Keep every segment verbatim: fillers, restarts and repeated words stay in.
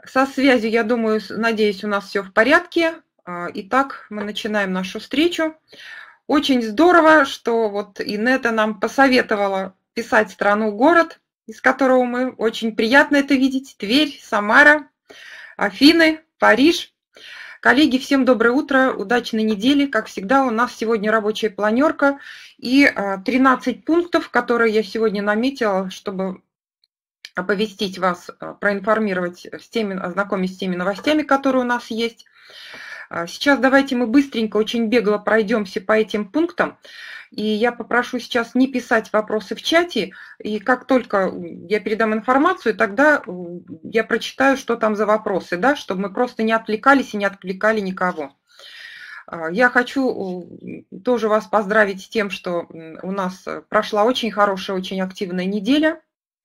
Со связью, я думаю, с- надеюсь, у нас все в порядке. А, Итак, мы начинаем нашу встречу. Очень здорово, что вот Инета нам посоветовала писать страну-город, из которого мы очень приятно это видеть. Тверь, Самара, Афины, Париж. Коллеги, всем доброе утро, удачной недели. Как всегда, у нас сегодня рабочая планерка и а, тринадцать пунктов, которые я сегодня наметила, чтобы оповестить вас, а, проинформировать, с теми, ознакомить с теми новостями, которые у нас есть. А, Сейчас давайте мы быстренько, очень бегло пройдемся по этим пунктам. И я попрошу сейчас не писать вопросы в чате, и как только я передам информацию, тогда я прочитаю, что там за вопросы, да, чтобы мы просто не отвлекались и не отвлекали никого. А, Я хочу тоже вас поздравить с тем, что у нас прошла очень хорошая, очень активная неделя.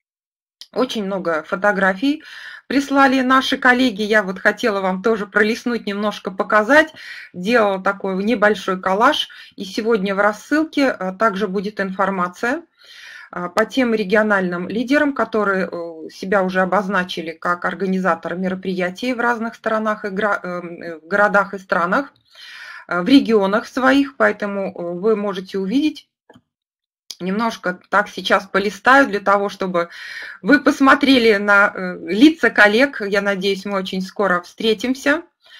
Очень много фотографий прислали наши коллеги. Я вот хотела вам тоже пролистнуть, немножко показать. Делала такой небольшой коллаж. И сегодня в рассылке также будет информация по тем региональным лидерам, которые себя уже обозначили как организаторы мероприятий в разных странах, и городах и странах, в регионах своих. Поэтому вы можете увидеть. Немножко так сейчас полистаю для того, чтобы вы посмотрели на лица коллег. Я надеюсь, мы очень скоро встретимся.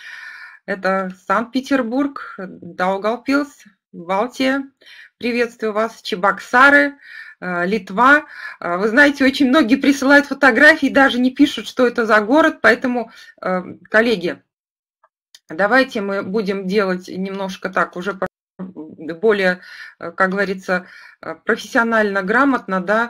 Это Санкт-Петербург, Даугавпилс, Балтия. Приветствую вас, Чебоксары, Литва. Вы знаете, очень многие присылают фотографии, даже не пишут, что это за город. Поэтому, коллеги, давайте мы будем делать немножко так, уже более, как говорится, профессионально, грамотно, да,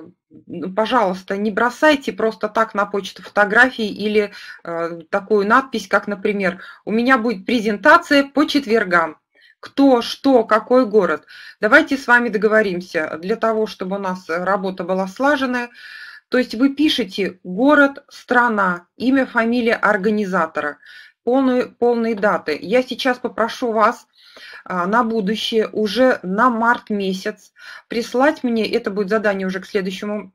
пожалуйста, не бросайте просто так на почту фотографии или такую надпись, как, например, у меня будет презентация по четвергам. Кто, что, какой город. Давайте с вами договоримся для того, чтобы у нас работа была слаженная. То есть вы пишете город, страна, имя, фамилия организатора, полные, полные даты. Я сейчас попрошу вас на будущее уже на март месяц прислать мне, это будет задание уже к следующему,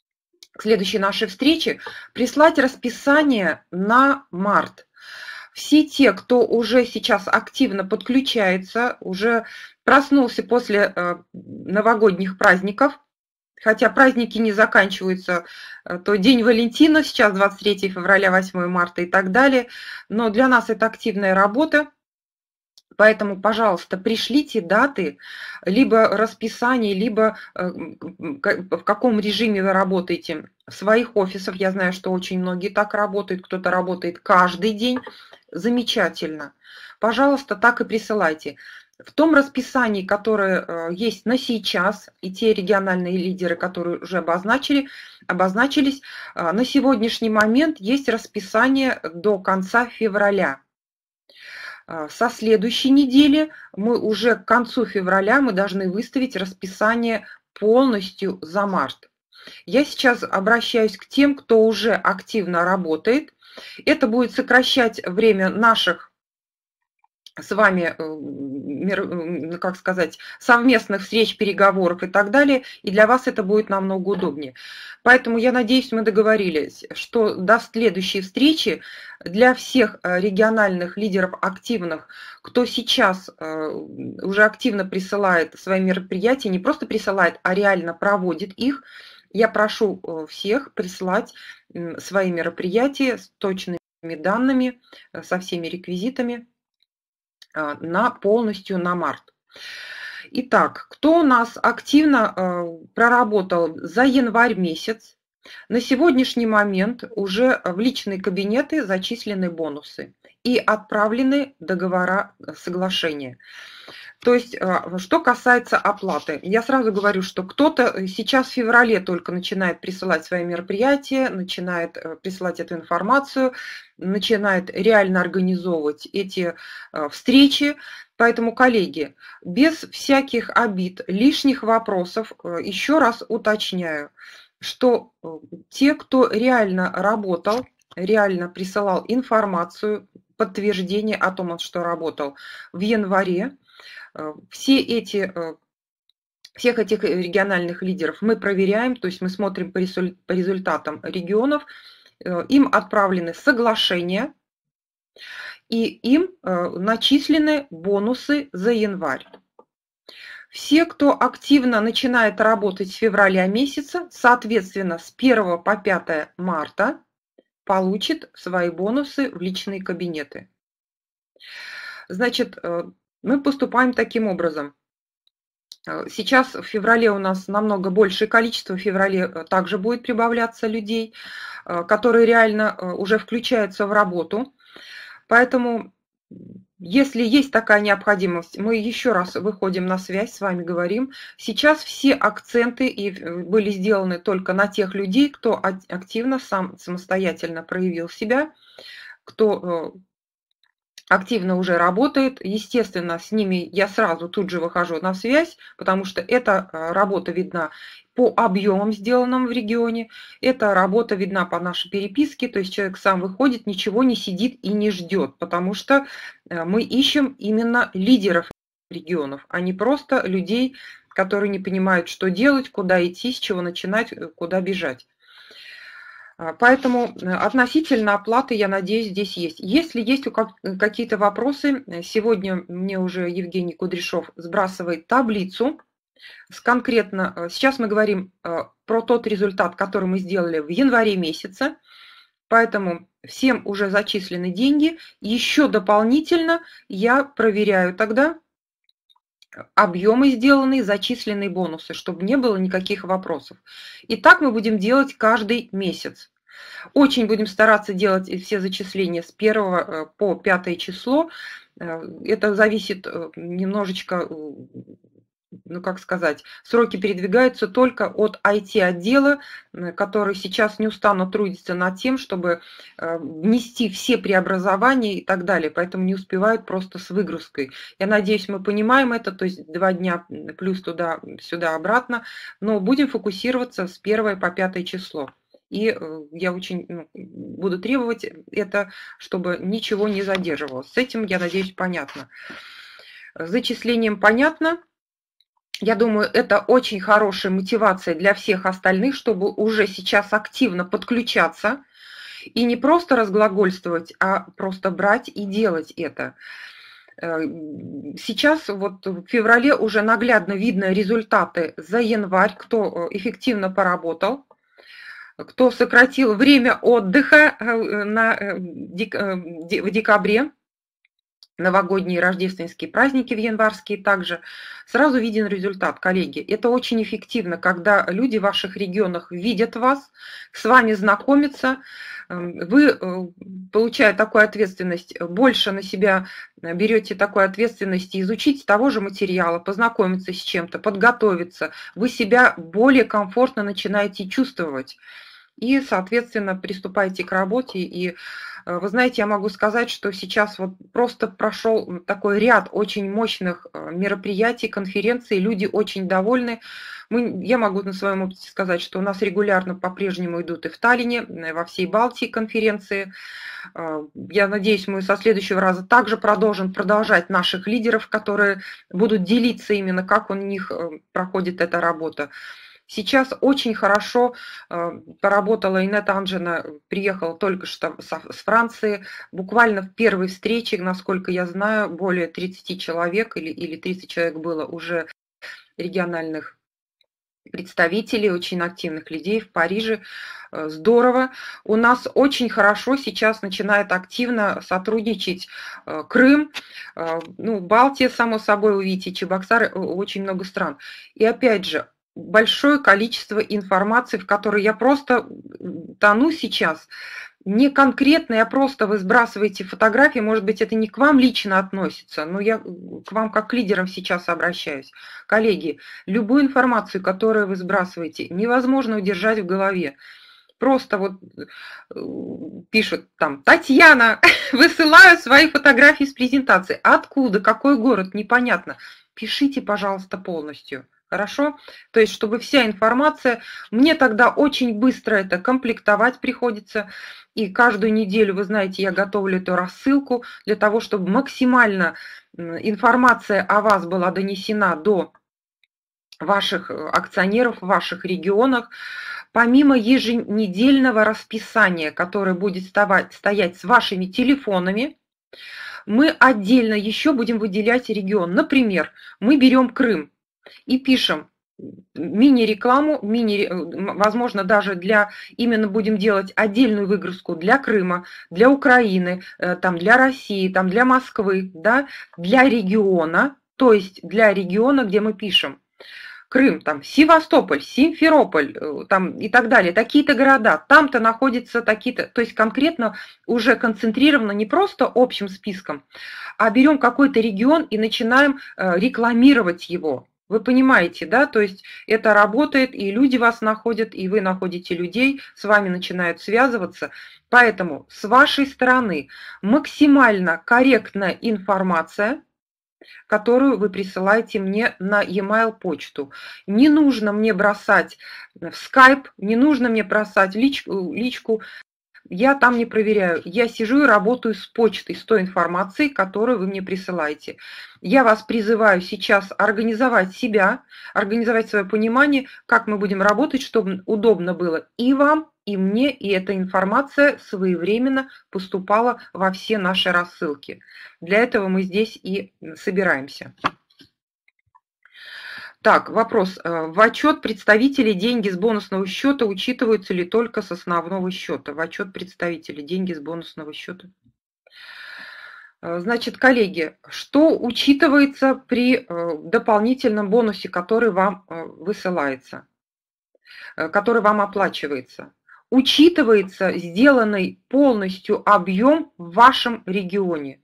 к следующей нашей встрече, прислать расписание на март. Все те, кто уже сейчас активно подключается, уже проснулся после новогодних праздников, хотя праздники не заканчиваются, то День Валентина, сейчас двадцать третьего февраля, восьмого марта и так далее, но для нас это активная работа. Поэтому, пожалуйста, пришлите даты, либо расписание, либо в каком режиме вы работаете в своих офисах. Я знаю, что очень многие так работают, кто-то работает каждый день. Замечательно. Пожалуйста, так и присылайте. В том расписании, которое есть на сейчас, и те региональные лидеры, которые уже обозначили, обозначились, на сегодняшний момент есть расписание до конца февраля. Со следующей недели мы уже к концу февраля мы должны выставить расписание полностью за март. Я сейчас обращаюсь к тем, кто уже активно работает. Это будет сокращать время наших с вами, как сказать, совместных встреч, переговоров и так далее, и для вас это будет намного удобнее. Поэтому я надеюсь, мы договорились, что до следующей встречи для всех региональных лидеров активных, кто сейчас уже активно присылает свои мероприятия, не просто присылает, а реально проводит их, я прошу всех прислать свои мероприятия с точными данными, со всеми реквизитами, на полностью на март. Итак, кто у нас активно проработал за январь месяц? На сегодняшний момент уже в личные кабинеты зачислены бонусы и отправлены договора соглашения. То есть, что касается оплаты, я сразу говорю, что кто-то сейчас в феврале только начинает присылать свои мероприятия, начинает присылать эту информацию, начинает реально организовывать эти встречи. Поэтому, коллеги, без всяких обид, лишних вопросов, еще раз уточняю, что те, кто реально работал, реально присылал информацию, подтверждение о том, что работал в январе, все эти, всех этих региональных лидеров мы проверяем, то есть мы смотрим по результатам регионов им отправлены соглашения, и им начислены бонусы за январь. Все, кто активно начинает работать с февраля месяца, соответственно, с первого по пятое марта, получит свои бонусы в личные кабинеты. Значит, мы поступаем таким образом. Сейчас в феврале у нас намного большее количество, в феврале также будет прибавляться людей, которые реально уже включаются в работу. Поэтому, если есть такая необходимость, мы еще раз выходим на связь, с вами говорим. Сейчас все акценты и были сделаны только на тех людей, кто активно сам самостоятельно проявил себя, кто активно уже работает. Естественно, с ними я сразу тут же выхожу на связь, потому что эта работа видна по объемам, сделанным в регионе. Эта работа видна по нашей переписке, то есть человек сам выходит, ничего не сидит и не ждет, потому что мы ищем именно лидеров регионов, а не просто людей, которые не понимают, что делать, куда идти, с чего начинать, куда бежать. Поэтому относительно оплаты, я надеюсь, здесь есть. Если есть какие-то вопросы, сегодня мне уже Евгений Кудряшов сбрасывает таблицу с конкретно. Сейчас мы говорим про тот результат, который мы сделали в январе месяце. Поэтому всем уже зачислены деньги. Еще дополнительно я проверяю тогда объемы сделанные, зачисленные бонусы, чтобы не было никаких вопросов. И так мы будем делать каждый месяц. Очень будем стараться делать все зачисления с первого по пятое число. Это зависит немножечко, ну как сказать, сроки передвигаются только от ай ти-отдела, который сейчас неустанно трудится над тем, чтобы внести все преобразования и так далее, поэтому не успевают просто с выгрузкой. Я надеюсь, мы понимаем это, то есть два дня плюс туда-сюда обратно, но будем фокусироваться с первого по пятое число. И я очень ну, буду требовать это, чтобы ничего не задерживалось. С этим, я надеюсь, понятно. С зачислением понятно. Я думаю, это очень хорошая мотивация для всех остальных, чтобы уже сейчас активно подключаться и не просто разглагольствовать, а просто брать и делать это. Сейчас вот в феврале уже наглядно видно результаты за январь, кто эффективно поработал, кто сократил время отдыха на, в декабре. Новогодние рождественские праздники в январские также, сразу виден результат, коллеги. Это очень эффективно, когда люди в ваших регионах видят вас, с вами знакомятся, вы, получая такую ответственность, больше на себя берете такую ответственность изучить того же материала, познакомиться с чем-то, подготовиться, вы себя более комфортно начинаете чувствовать. И, соответственно, приступайте к работе. И вы знаете, я могу сказать, что сейчас вот просто прошел такой ряд очень мощных мероприятий, конференций, люди очень довольны. Мы, я могу на своем опыте сказать, что у нас регулярно по-прежнему идут и в Таллине, во всей Балтии конференции. Я надеюсь, мы со следующего раза также продолжим продолжать наших лидеров, которые будут делиться именно, как у них проходит эта работа. Сейчас очень хорошо поработала Инет Анжина, приехала только что с Франции. Буквально в первой встрече, насколько я знаю, более тридцати человек или, или тридцать человек было уже региональных представителей, очень активных людей в Париже. Здорово. У нас очень хорошо сейчас начинает активно сотрудничать Крым, ну, Балтия, само собой, увидите, Чебоксары, очень много стран. И опять же, большое количество информации, в которой я просто тону сейчас, не конкретно, а просто вы сбрасываете фотографии, может быть, это не к вам лично относится, но я к вам как к лидерам сейчас обращаюсь. Коллеги, любую информацию, которую вы сбрасываете, невозможно удержать в голове. Просто вот пишут там: Татьяна, высылаю свои фотографии с презентации. Откуда, какой город, непонятно. Пишите, пожалуйста, полностью. Хорошо? То есть, чтобы вся информация, мне тогда очень быстро это комплектовать приходится. И каждую неделю, вы знаете, я готовлю эту рассылку для того, чтобы максимально информация о вас была донесена до ваших акционеров в ваших регионах. Помимо еженедельного расписания, которое будет стоять с вашими телефонами, мы отдельно еще будем выделять регион. Например, мы берем Крым и пишем мини-рекламу, мини, возможно, даже для, именно будем делать отдельную выгрузку для Крыма, для Украины, там, для России, там, для Москвы, да, для региона, то есть для региона, где мы пишем Крым, там, Севастополь, Симферополь, там, и так далее, такие-то города, там-то находятся такие-то, то есть конкретно уже концентрировано не просто общим списком, а берем какой-то регион и начинаем рекламировать его. Вы понимаете, да, то есть это работает, и люди вас находят, и вы находите людей, с вами начинают связываться. Поэтому с вашей стороны максимально корректная информация, которую вы присылаете мне на e-mail почту. Не нужно мне бросать в Skype, не нужно мне бросать личку, личку. Я там не проверяю. Я сижу и работаю с почтой, с той информацией, которую вы мне присылаете. Я вас призываю сейчас организовать себя, организовать свое понимание, как мы будем работать, чтобы удобно было и вам, и мне, и эта информация своевременно поступала во все наши рассылки. Для этого мы здесь и собираемся. Так, вопрос. В отчет представителей деньги с бонусного счета учитываются ли только с основного счета? В отчет представителей деньги с бонусного счета. Значит, коллеги, что учитывается при дополнительном бонусе, который вам высылается, который вам оплачивается? Учитывается сделанный полностью объем в вашем регионе.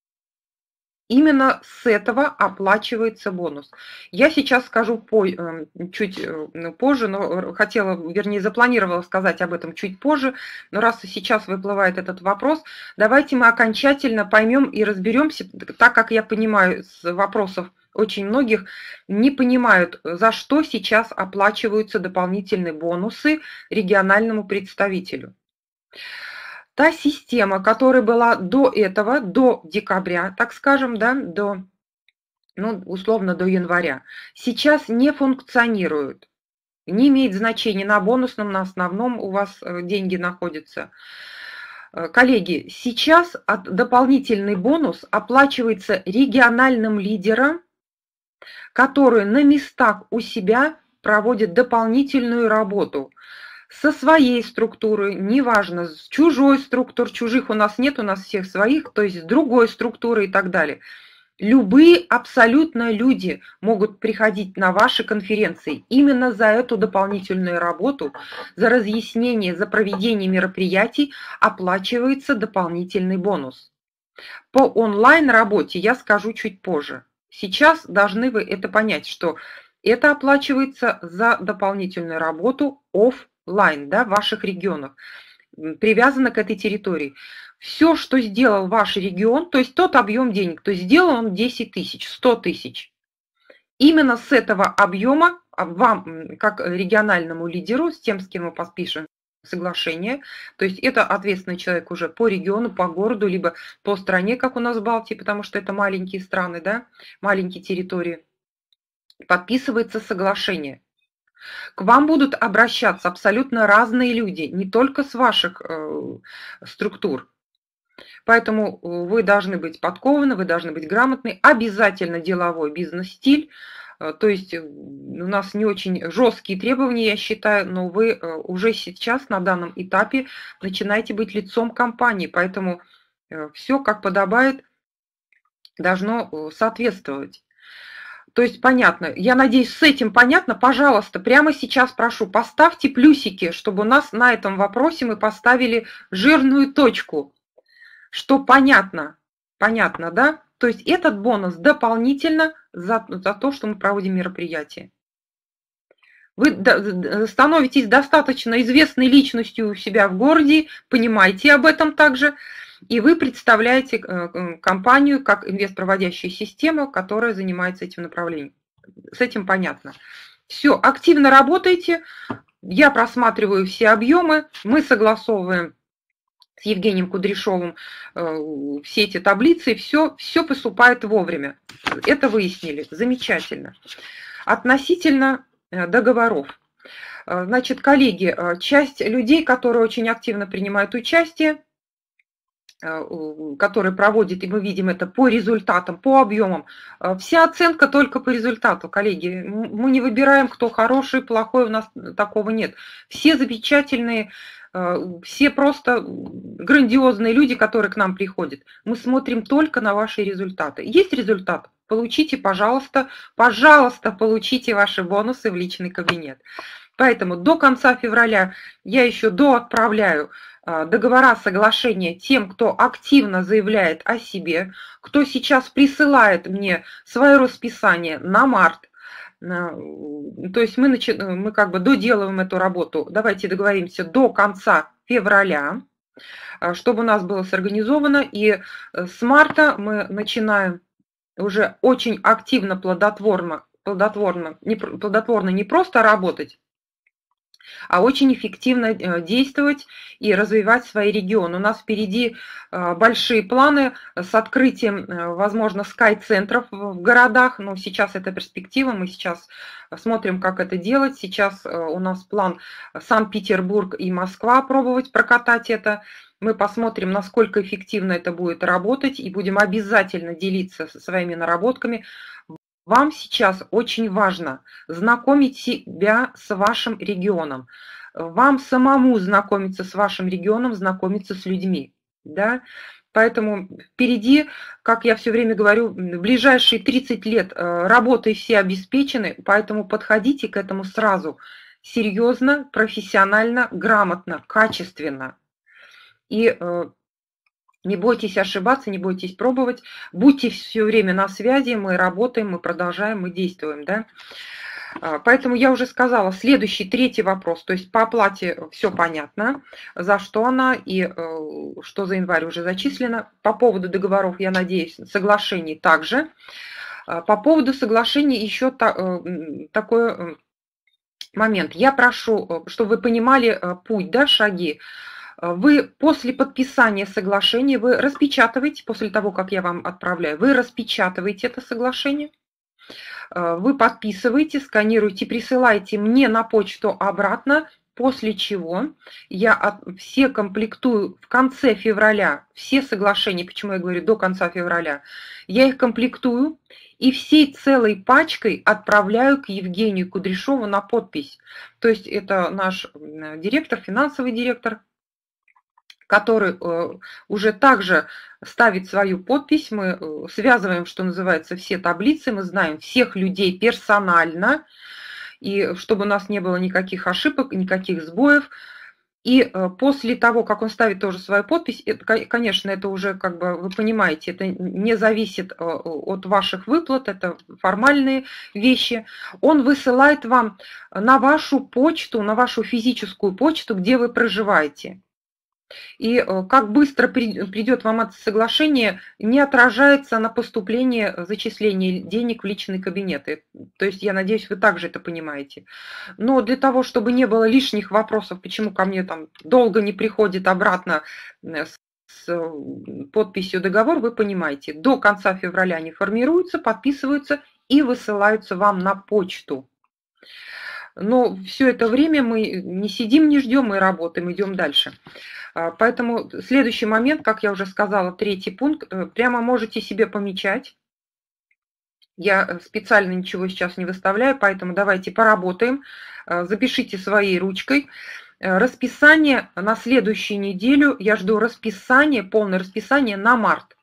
Именно с этого оплачивается бонус. Я сейчас скажу по, чуть позже, но хотела, вернее, запланировала сказать об этом чуть позже, но раз сейчас выплывает этот вопрос, давайте мы окончательно поймем и разберемся, так как я понимаю с вопросов очень многих, не понимают, за что сейчас оплачиваются дополнительные бонусы региональному представителю. Та система, которая была до этого, до декабря, так скажем, да, до, ну, условно, до января, сейчас не функционирует. Не имеет значения, на бонусном, на основном у вас деньги находятся. Коллеги, сейчас дополнительный бонус оплачивается региональным лидером, который на местах у себя проводит дополнительную работу со своей структурой, неважно, с чужой структурой, чужих у нас нет, у нас всех своих, то есть с другой структурой и так далее. Любые абсолютно люди могут приходить на ваши конференции именно за эту дополнительную работу, за разъяснение, за проведение мероприятий оплачивается дополнительный бонус. По онлайн-работе я скажу чуть позже. Сейчас должны вы это понять, что это оплачивается за дополнительную работу офлайн, да, в ваших регионах, привязано к этой территории. Все, что сделал ваш регион, то есть тот объем денег, то есть сделал он десять тысяч, сто тысяч. Именно с этого объема вам, как региональному лидеру, с тем, с кем мы подпишем соглашение, то есть это ответственный человек уже по региону, по городу, либо по стране, как у нас в Балтии, потому что это маленькие страны, да, маленькие территории, подписывается соглашение. К вам будут обращаться абсолютно разные люди, не только с ваших э, структур. Поэтому вы должны быть подкованы, вы должны быть грамотны, обязательно деловой бизнес-стиль. То есть у нас не очень жесткие требования, я считаю, но вы уже сейчас на данном этапе начинаете быть лицом компании, поэтому все, как подобает, должно соответствовать. То есть понятно. Я надеюсь, с этим понятно. Пожалуйста, прямо сейчас прошу, поставьте плюсики, чтобы у нас на этом вопросе мы поставили жирную точку. Что понятно. Понятно, да? То есть этот бонус дополнительно за, за то, что мы проводим мероприятие. Вы становитесь достаточно известной личностью у себя в городе, понимаете об этом также, и вы представляете компанию как инвестпроводящую систему, которая занимается этим направлением. С этим понятно. Все, активно работайте, я просматриваю все объемы, мы согласовываем с Евгением Кудряшовым все эти таблицы, все, все поступает вовремя. Это выяснили. Замечательно. Относительно договоров. Значит, коллеги, часть людей, которые очень активно принимают участие, которые проводят, и мы видим это по результатам, по объемам. Вся оценка только по результату, коллеги. Мы не выбираем, кто хороший, плохой, у нас такого нет. Все замечательные, все просто грандиозные люди, которые к нам приходят. Мы смотрим только на ваши результаты. Есть результат? Получите, пожалуйста, пожалуйста, получите ваши бонусы в личный кабинет. Поэтому до конца февраля я еще доотправляю договора, соглашения тем, кто активно заявляет о себе, кто сейчас присылает мне свое расписание на март. То есть мы, начи... мы как бы доделываем эту работу. Давайте договоримся до конца февраля, чтобы у нас было сорганизовано. И с марта мы начинаем уже очень активно, плодотворно, плодотворно, не, плодотворно не просто работать, а очень эффективно действовать и развивать свои регионы. У нас впереди большие планы с открытием, возможно, скай-центров в городах, но сейчас это перспектива, мы сейчас смотрим, как это делать. Сейчас у нас план Санкт-Петербург и Москва пробовать прокатать это. Мы посмотрим, насколько эффективно это будет работать, и будем обязательно делиться своими наработками. Вам сейчас очень важно знакомить себя с вашим регионом, вам самому знакомиться с вашим регионом, знакомиться с людьми. Да? Поэтому впереди, как я все время говорю, в ближайшие тридцать лет работы все обеспечены, поэтому подходите к этому сразу серьезно, профессионально, грамотно, качественно. И не бойтесь ошибаться, не бойтесь пробовать, будьте все время на связи, мы работаем, мы продолжаем, мы действуем. Да? Поэтому я уже сказала, следующий, третий вопрос, то есть по оплате все понятно, за что она и что за январь уже зачислено. По поводу договоров, я надеюсь, соглашений также. По поводу соглашений еще такой момент. Я прошу, чтобы вы понимали путь, да, шаги. Вы после подписания соглашения, вы распечатываете, после того, как я вам отправляю, вы распечатываете это соглашение, вы подписываете, сканируете, присылаете мне на почту обратно, после чего я все комплектую в конце февраля, все соглашения, почему я говорю до конца февраля, я их комплектую и всей целой пачкой отправляю к Евгению Кудряшову на подпись. То есть это наш директор, финансовый директор, который уже также ставит свою подпись. Мы связываем, что называется, все таблицы, мы знаем всех людей персонально, и чтобы у нас не было никаких ошибок, никаких сбоев. И после того, как он ставит тоже свою подпись, это, конечно, это уже, как бы, вы понимаете, это не зависит от ваших выплат, это формальные вещи. Он высылает вам на вашу почту, на вашу физическую почту, где вы проживаете. И как быстро придет вам это соглашение, не отражается на поступление зачисления денег в личные кабинеты. То есть, я надеюсь, вы также это понимаете. Но для того, чтобы не было лишних вопросов, почему ко мне там долго не приходит обратно с подписью договор, вы понимаете, до конца февраля они формируются, подписываются и высылаются вам на почту. Но все это время мы не сидим, не ждем, мы работаем, идем дальше. Поэтому следующий момент, как я уже сказала, третий пункт, прямо можете себе помечать. Я специально ничего сейчас не выставляю, поэтому давайте поработаем. Запишите своей ручкой. Расписание на следующую неделю. Я жду расписание, полное расписание на март.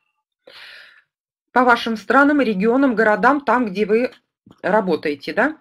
По вашим странам, регионам, городам, там, где вы работаете, да?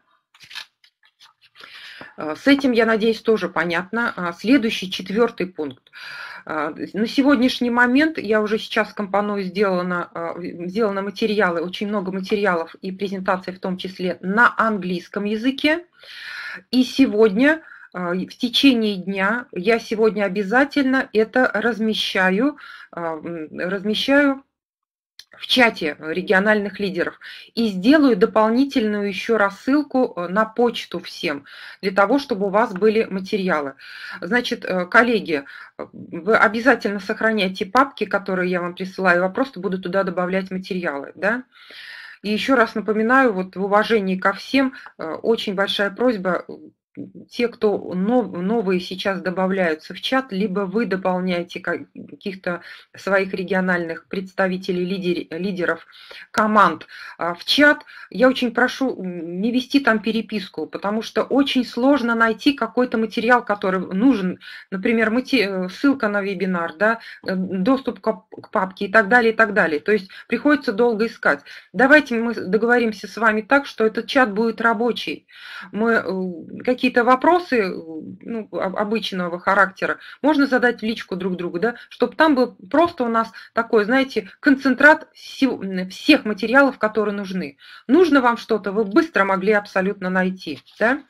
С этим, я надеюсь, тоже понятно. Следующий, четвертый пункт. На сегодняшний момент я уже сейчас компоную, сделано, сделано материалы, очень много материалов и презентаций, в том числе на английском языке. И сегодня, в течение дня, я сегодня обязательно это размещаю, размещаю в чате региональных лидеров и сделаю дополнительную еще рассылку на почту всем, для того, чтобы у вас были материалы. Значит, коллеги, вы обязательно сохраняйте папки, которые я вам присылаю, я просто буду туда добавлять материалы. Да? И еще раз напоминаю, вот в уважении ко всем, очень большая просьба, те, кто новые сейчас добавляются в чат, либо вы дополняете каких-то своих региональных представителей, лидер, лидеров команд в чат, я очень прошу не вести там переписку, потому что очень сложно найти какой-то материал, который нужен, например, ссылка на вебинар, да, доступ к папке и так далее, и так далее. То есть приходится долго искать. Давайте мы договоримся с вами так, что этот чат будет рабочий. Мы какие-то вопросы, ну, обычного характера можно задать в личку друг другу, да, чтобы там был просто у нас такой, знаете, концентрат всех материалов, которые нужны. Нужно вам что-то, вы быстро могли абсолютно найти. Да?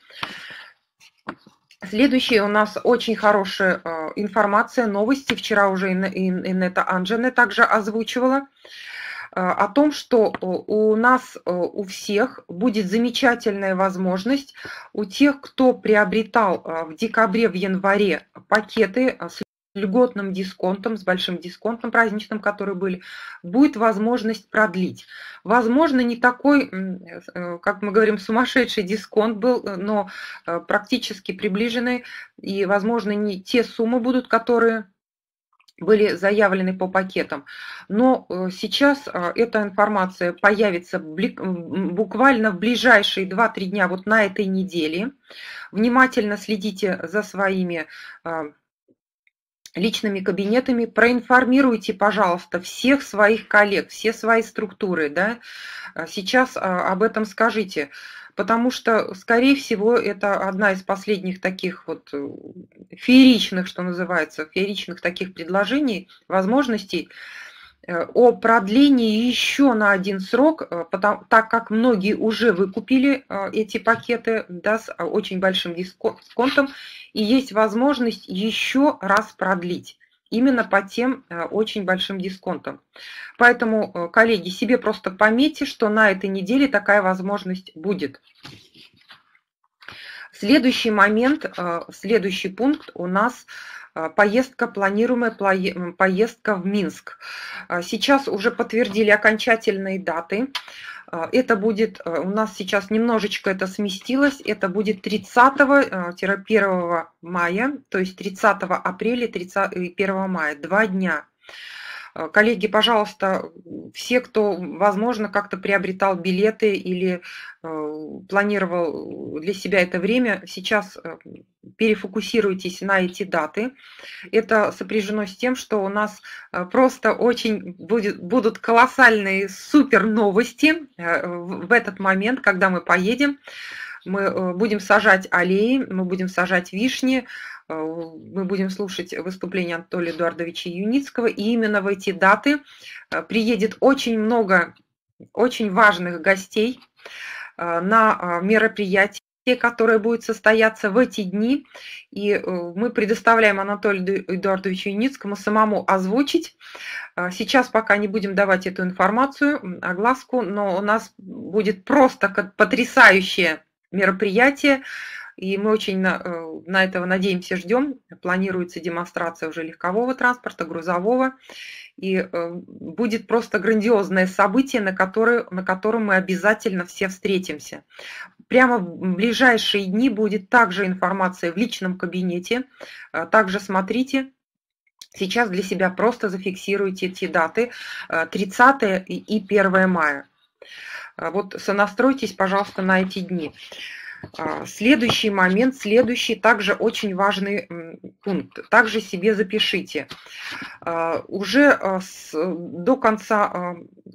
Следующая у нас очень хорошая информация, новости. Вчера уже Инета Анджене также озвучивала о том, что у нас, у всех будет замечательная возможность, у тех, кто приобретал в декабре, в январе пакеты с льготным дисконтом, с большим дисконтом праздничным, которые были, будет возможность продлить. Возможно, не такой, как мы говорим, сумасшедший дисконт был, но практически приближенный, и, возможно, не те суммы будут, которые были заявлены по пакетам. Но сейчас эта информация появится буквально в ближайшие два-три дня, вот на этой неделе. Внимательно следите за своими личными кабинетами, проинформируйте, пожалуйста, всех своих коллег, все свои структуры, да, сейчас об этом скажите, потому что, скорее всего, это одна из последних таких вот фееричных, что называется, фееричных таких предложений, возможностей о продлении еще на один срок, потому, так как многие уже выкупили эти пакеты, да, с очень большим дисконтом, и есть возможность еще раз продлить именно по тем очень большим дисконтам. Поэтому, коллеги, себе просто пометьте, что на этой неделе такая возможность будет. Следующий момент, следующий пункт у нас поездка, планируемая поездка в Минск. Сейчас уже подтвердили окончательные даты. Это будет, у нас сейчас немножечко это сместилось, это будет тридцатого-первого мая, то есть тридцатого апреля и первого мая, два дня. Коллеги, пожалуйста, все, кто, возможно, как-то приобретал билеты или планировал для себя это время, сейчас перефокусируйтесь на эти даты. Это сопряжено с тем, что у нас просто очень будет, будут колоссальные супер новости в этот момент, когда мы поедем. Мы будем сажать аллеи, мы будем сажать вишни, мы будем слушать выступление Анатолия Эдуардовича Юницкого, и именно в эти даты приедет очень много очень важных гостей на мероприятие, которое будет состояться в эти дни, и мы предоставляем Анатолию Эдуардовичу Юницкому самому озвучить. Сейчас пока не будем давать эту информацию, огласку, но у нас будет просто потрясающее мероприятие, и мы очень на, на этого надеемся, ждем. Планируется демонстрация уже легкового транспорта, грузового, и будет просто грандиозное событие, на, которое, на котором мы обязательно все встретимся. Прямо в ближайшие дни будет также информация в личном кабинете, также смотрите. Сейчас для себя просто зафиксируйте эти даты, тридцатое и первое мая. Вот сонастройтесь, пожалуйста, на эти дни. Следующий момент, следующий также очень важный пункт. Также себе запишите. Уже с, до конца...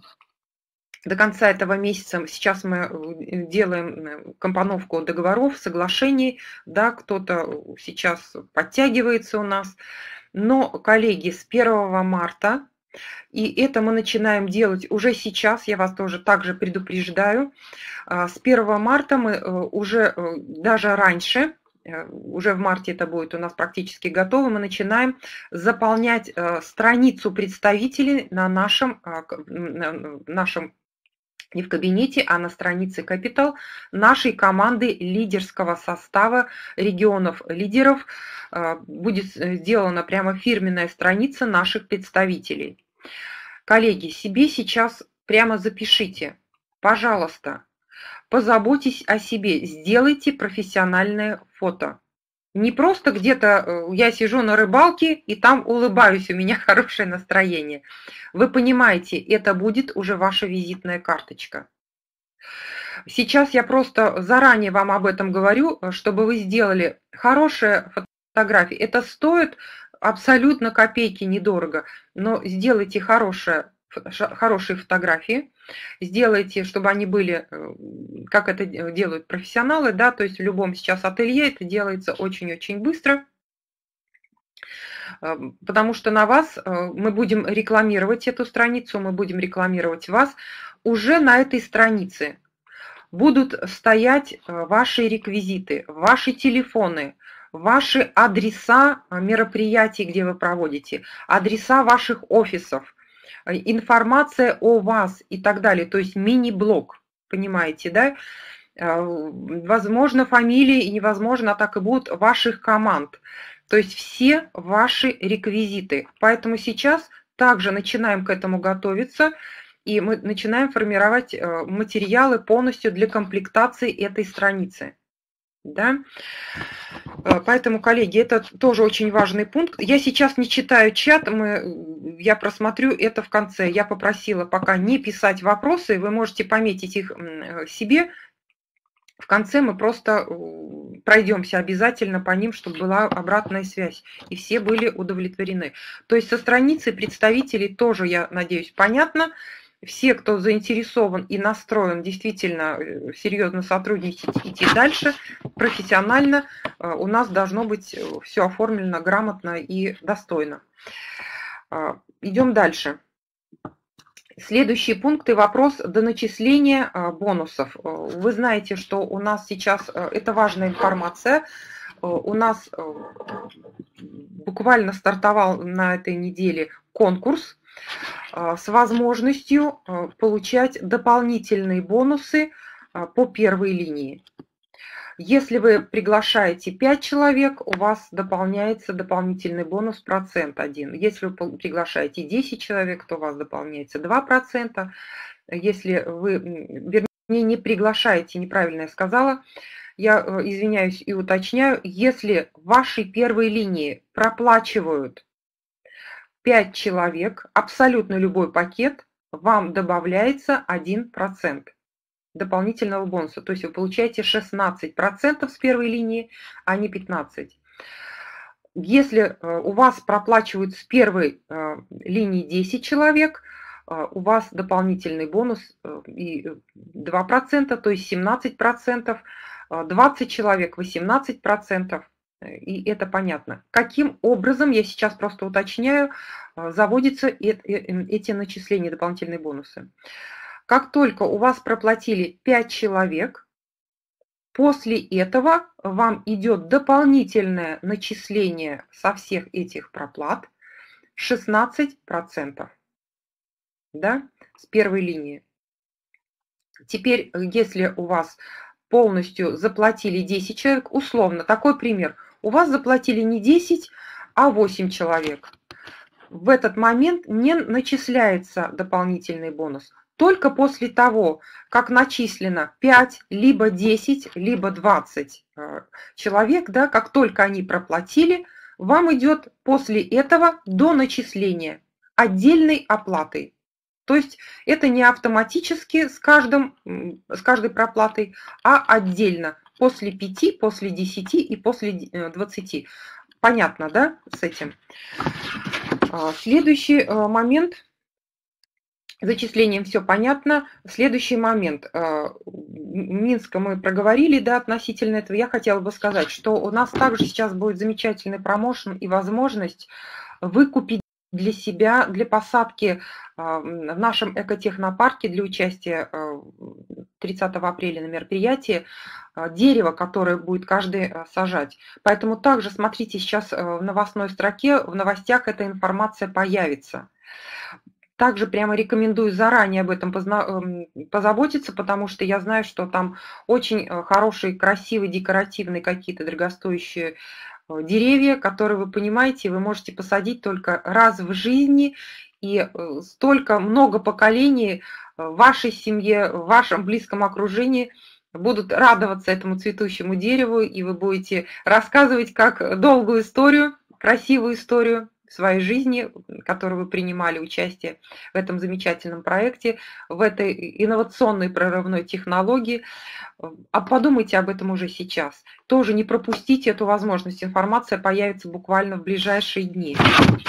До конца этого месяца сейчас мы делаем компоновку договоров, соглашений, да, кто-то сейчас подтягивается у нас. Но, коллеги, с первого марта, и это мы начинаем делать уже сейчас, я вас тоже также предупреждаю, с первого марта мы уже, даже раньше, уже в марте это будет у нас практически готово, мы начинаем заполнять страницу представителей на нашем, нашем не в кабинете, а на странице Capital нашей команды лидерского состава регионов лидеров. Будет сделана прямо фирменная страница наших представителей. Коллеги, себе сейчас прямо запишите, пожалуйста, позаботьтесь о себе, сделайте профессиональное фото. Не просто где-то я сижу на рыбалке и там улыбаюсь, у меня хорошее настроение. Вы понимаете, это будет уже ваша визитная карточка. Сейчас я просто заранее вам об этом говорю, чтобы вы сделали хорошие фотографии. Это стоит абсолютно копейки, недорого, но сделайте хорошие, хорошие фотографии, сделайте, чтобы они были, как это делают профессионалы, да, то есть в любом сейчас ателье это делается очень-очень быстро, потому что на вас мы будем рекламировать эту страницу, мы будем рекламировать вас уже на этой странице. Будут стоять ваши реквизиты, ваши телефоны, ваши адреса мероприятий, где вы проводите, адреса ваших офисов, информация о вас и так далее, то есть мини-блог, понимаете, да? Возможно, фамилии и невозможно, а так и будут ваших команд, то есть все ваши реквизиты. Поэтому сейчас также начинаем к этому готовиться, и мы начинаем формировать материалы полностью для комплектации этой страницы. Да? Поэтому, коллеги, это тоже очень важный пункт. Я сейчас не читаю чат, мы, я просмотрю это в конце. Я попросила пока не писать вопросы, вы можете пометить их себе. В конце мы просто пройдемся обязательно по ним, чтобы была обратная связь, и все были удовлетворены. То есть со страницы представителей тоже, я надеюсь, понятно. Все, кто заинтересован и настроен действительно серьезно сотрудничать, идти дальше, профессионально, у нас должно быть все оформлено грамотно и достойно. Идем дальше. Следующие пункты, вопрос до начисления бонусов. Вы знаете, что у нас сейчас, это важная информация, у нас буквально стартовал на этой неделе конкурс с возможностью получать дополнительные бонусы по первой линии. Если вы приглашаете пять человек, у вас дополняется дополнительный бонус процент один. Если вы приглашаете десять человек, то у вас дополняется два процента. Если вы, вернее, не приглашаете, неправильно я сказала, я извиняюсь и уточняю, если в вашей первой линии проплачивают пять человек, абсолютно любой пакет, вам добавляется один процент дополнительного бонуса. То есть вы получаете шестнадцать процентов с первой линии, а не пятнадцать процентов. Если у вас проплачивают с первой линии десять человек, у вас дополнительный бонус и два процента, то есть семнадцать процентов, двадцать человек восемнадцать процентов. И это понятно. Каким образом, я сейчас просто уточняю, заводятся эти начисления, дополнительные бонусы. Как только у вас проплатили пять человек, после этого вам идет дополнительное начисление со всех этих проплат шестнадцать процентов, да, с первой линии. Теперь, если у вас полностью заплатили десять человек, условно, такой пример, у вас заплатили не десять, а восемь человек. В этот момент не начисляется дополнительный бонус. Только после того, как начислено пять, либо десять, либо двадцать человек, да, как только они проплатили, вам идет после этого до начисления отдельной оплатой. То есть это не автоматически с, каждым, с каждой проплатой, а отдельно, после пяти, после десяти и после двадцати. Понятно, да, с этим? Следующий момент. С зачислением все понятно. Следующий момент. Минска мы проговорили, да, относительно этого. Я хотела бы сказать, что у нас также сейчас будет замечательный промоушен и возможность выкупить для себя, для посадки в нашем экотехнопарке, для участия тридцатого апреля на мероприятии, дерево, которое будет каждый сажать. Поэтому также смотрите, сейчас в новостной строке, в новостях эта информация появится. Также прямо рекомендую заранее об этом позаботиться, потому что я знаю, что там очень хорошие, красивые, декоративные какие-то дорогостоящие деревья, которые вы понимаете, вы можете посадить только раз в жизни, и столько много поколений в вашей семье, в вашем близком окружении будут радоваться этому цветущему дереву, и вы будете рассказывать как долгую историю, красивую историю своей жизни, в которой вы принимали участие в этом замечательном проекте, в этой инновационной прорывной технологии. А подумайте об этом уже сейчас. Тоже не пропустите эту возможность. Информация появится буквально в ближайшие дни.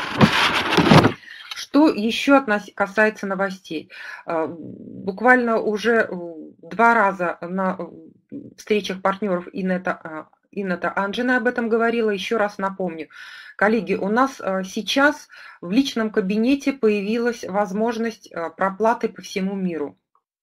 Что еще касается новостей? Буквально уже два раза на встречах партнеров Инета, Инета Анджина об этом говорила. Еще раз напомню. Коллеги, у нас сейчас в личном кабинете появилась возможность проплаты по всему миру.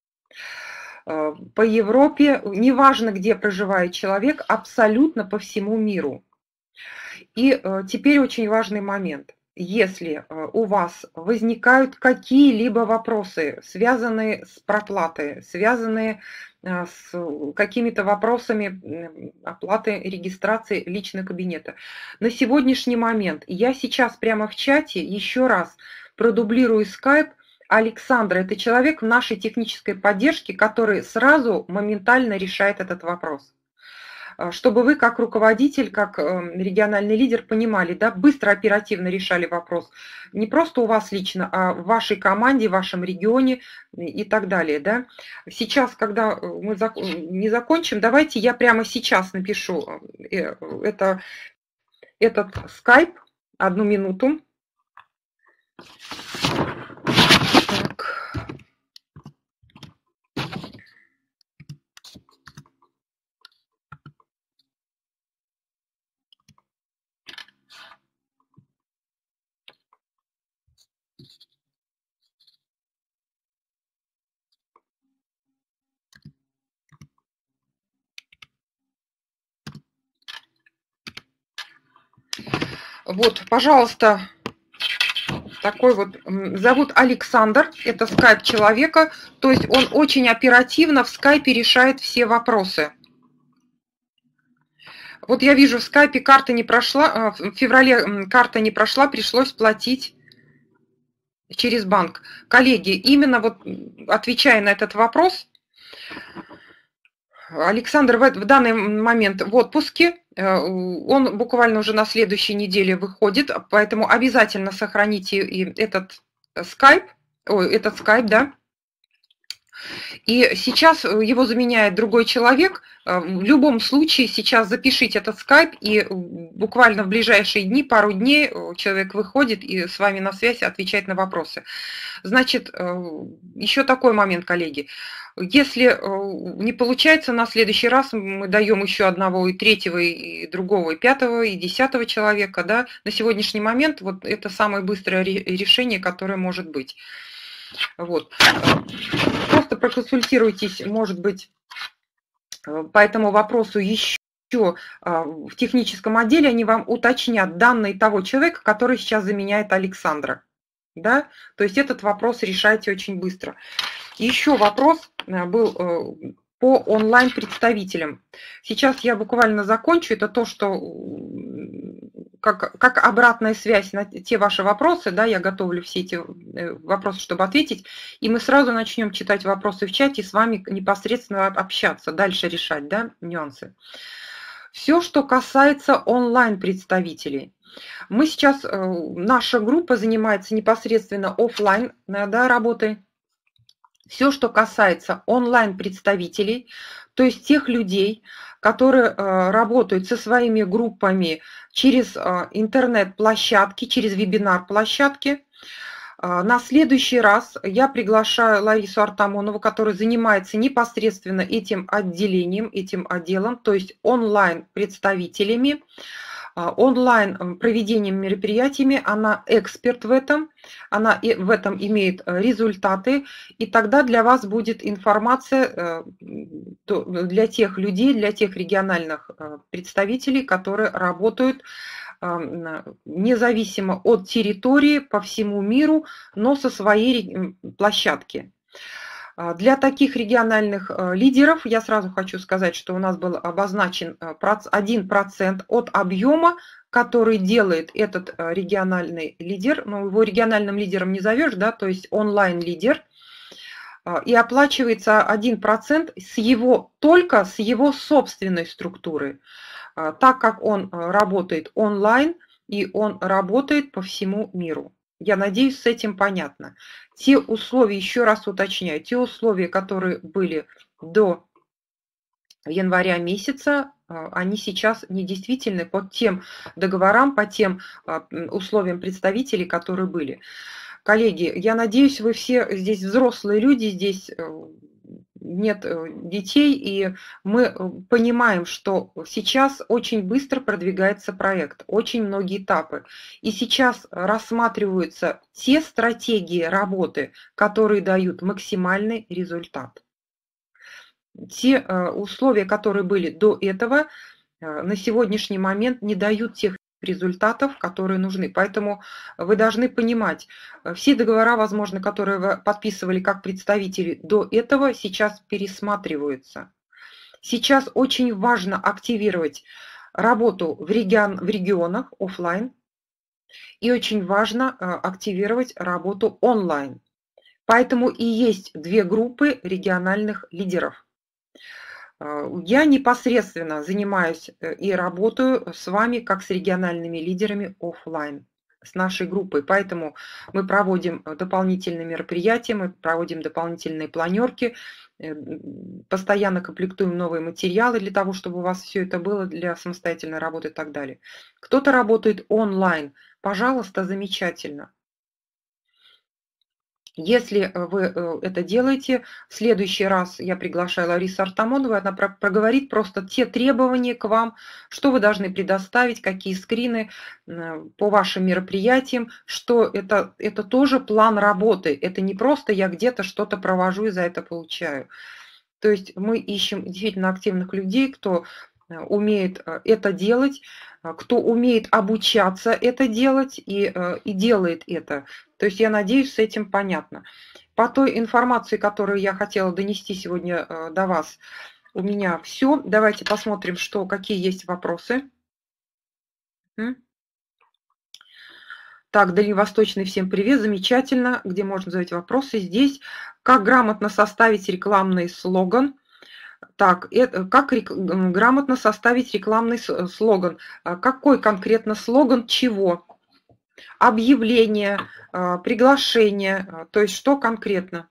По Европе, неважно, где проживает человек, абсолютно по всему миру. И теперь очень важный момент. Если у вас возникают какие-либо вопросы, связанные с проплатой, связанные с какими-то вопросами оплаты регистрации личного кабинета, на сегодняшний момент я сейчас прямо в чате еще раз продублирую скайп Александра. Это человек в нашей технической поддержке, который сразу моментально решает этот вопрос. Чтобы вы, как руководитель, как региональный лидер, понимали, да, быстро, оперативно решали вопрос. Не просто у вас лично, а в вашей команде, в вашем регионе и так далее. Да. Сейчас, когда мы не закончим, давайте я прямо сейчас напишу это, этот скайп. Одну минуту. Так. Вот, пожалуйста, такой вот, зовут Александр, это скайп человека, то есть он очень оперативно в скайпе решает все вопросы. Вот я вижу, в скайпе карта не прошла, в феврале карта не прошла, пришлось платить через банк. Коллеги, именно вот отвечая на этот вопрос, Александр в данный момент в отпуске, он буквально уже на следующей неделе выходит, поэтому обязательно сохраните этот скайп, ой, этот скайп, да. И сейчас его заменяет другой человек. В любом случае сейчас запишите этот скайп, и буквально в ближайшие дни, пару дней человек выходит и с вами на связь отвечает на вопросы. Значит, еще такой момент, коллеги. Если не получается, на следующий раз мы даем еще одного, и третьего, и другого, и пятого, и десятого человека. Да? На сегодняшний момент вот это самое быстрое решение, которое может быть. Вот. Просто проконсультируйтесь, может быть, по этому вопросу еще в техническом отделе, они вам уточнят данные того человека, который сейчас заменяет Александра. Да? То есть этот вопрос решайте очень быстро. Еще вопрос был по онлайн-представителям. Сейчас я буквально закончу. Это то, что как, как обратная связь на те ваши вопросы. Да, я готовлю все эти вопросы, чтобы ответить. И мы сразу начнем читать вопросы в чате и с вами непосредственно общаться, дальше решать, да, нюансы. Все, что касается онлайн-представителей. Мы сейчас, наша группа занимается непосредственно офлайн, да, работой. Все, что касается онлайн-представителей, то есть тех людей, которые работают со своими группами через интернет-площадки, через вебинар-площадки. На следующий раз я приглашаю Ларису Артамонову, которая занимается непосредственно этим отделением, этим отделом, то есть онлайн-представителями, онлайн проведением мероприятиями. Она эксперт в этом, она в этом имеет результаты, и тогда для вас будет информация для тех людей, для тех региональных представителей, которые работают независимо от территории по всему миру, но со своей площадки. Для таких региональных лидеров я сразу хочу сказать, что у нас был обозначен один процент от объема, который делает этот региональный лидер. Ну, его региональным лидером не зовешь, да, то есть онлайн-лидер. И оплачивается один процент с его, только с его собственной структуры, так как он работает онлайн и он работает по всему миру. Я надеюсь, с этим понятно. Те условия, еще раз уточняю, те условия, которые были до января месяца, они сейчас недействительны по тем договорам, по тем условиям представителей, которые были. Коллеги, я надеюсь, вы все здесь взрослые люди, здесь нет детей, и мы понимаем, что сейчас очень быстро продвигается проект, очень многие этапы. И сейчас рассматриваются те стратегии работы, которые дают максимальный результат. Те условия, которые были до этого, на сегодняшний момент не дают тех результатов, которые нужны. Поэтому вы должны понимать, все договора, возможно, которые вы подписывали как представители до этого, сейчас пересматриваются. Сейчас очень важно активировать работу в, регион, в регионах офлайн и очень важно активировать работу онлайн. Поэтому и есть две группы региональных лидеров. Я непосредственно занимаюсь и работаю с вами как с региональными лидерами офлайн, с нашей группой. Поэтому мы проводим дополнительные мероприятия, мы проводим дополнительные планерки, постоянно комплектуем новые материалы для того, чтобы у вас все это было для самостоятельной работы и так далее. Кто-то работает онлайн, пожалуйста, замечательно. Если вы это делаете, в следующий раз я приглашаю Ларису Артамонову, она проговорит просто те требования к вам, что вы должны предоставить, какие скрины по вашим мероприятиям, что это, это тоже план работы, это не просто я где-то что-то провожу и за это получаю. То есть мы ищем действительно активных людей, кто умеет это делать, кто умеет обучаться это делать и, и делает это. То есть я надеюсь, с этим понятно. По той информации, которую я хотела донести сегодня до вас, у меня все. Давайте посмотрим, что, какие есть вопросы. Так, Дальневосточный, всем привет, замечательно. Где можно задать вопросы? Здесь. Как грамотно составить рекламный слоган? Так, это, как рек, грамотно составить рекламный слоган? Какой конкретно слоган чего? Объявление, приглашение, то есть что конкретно?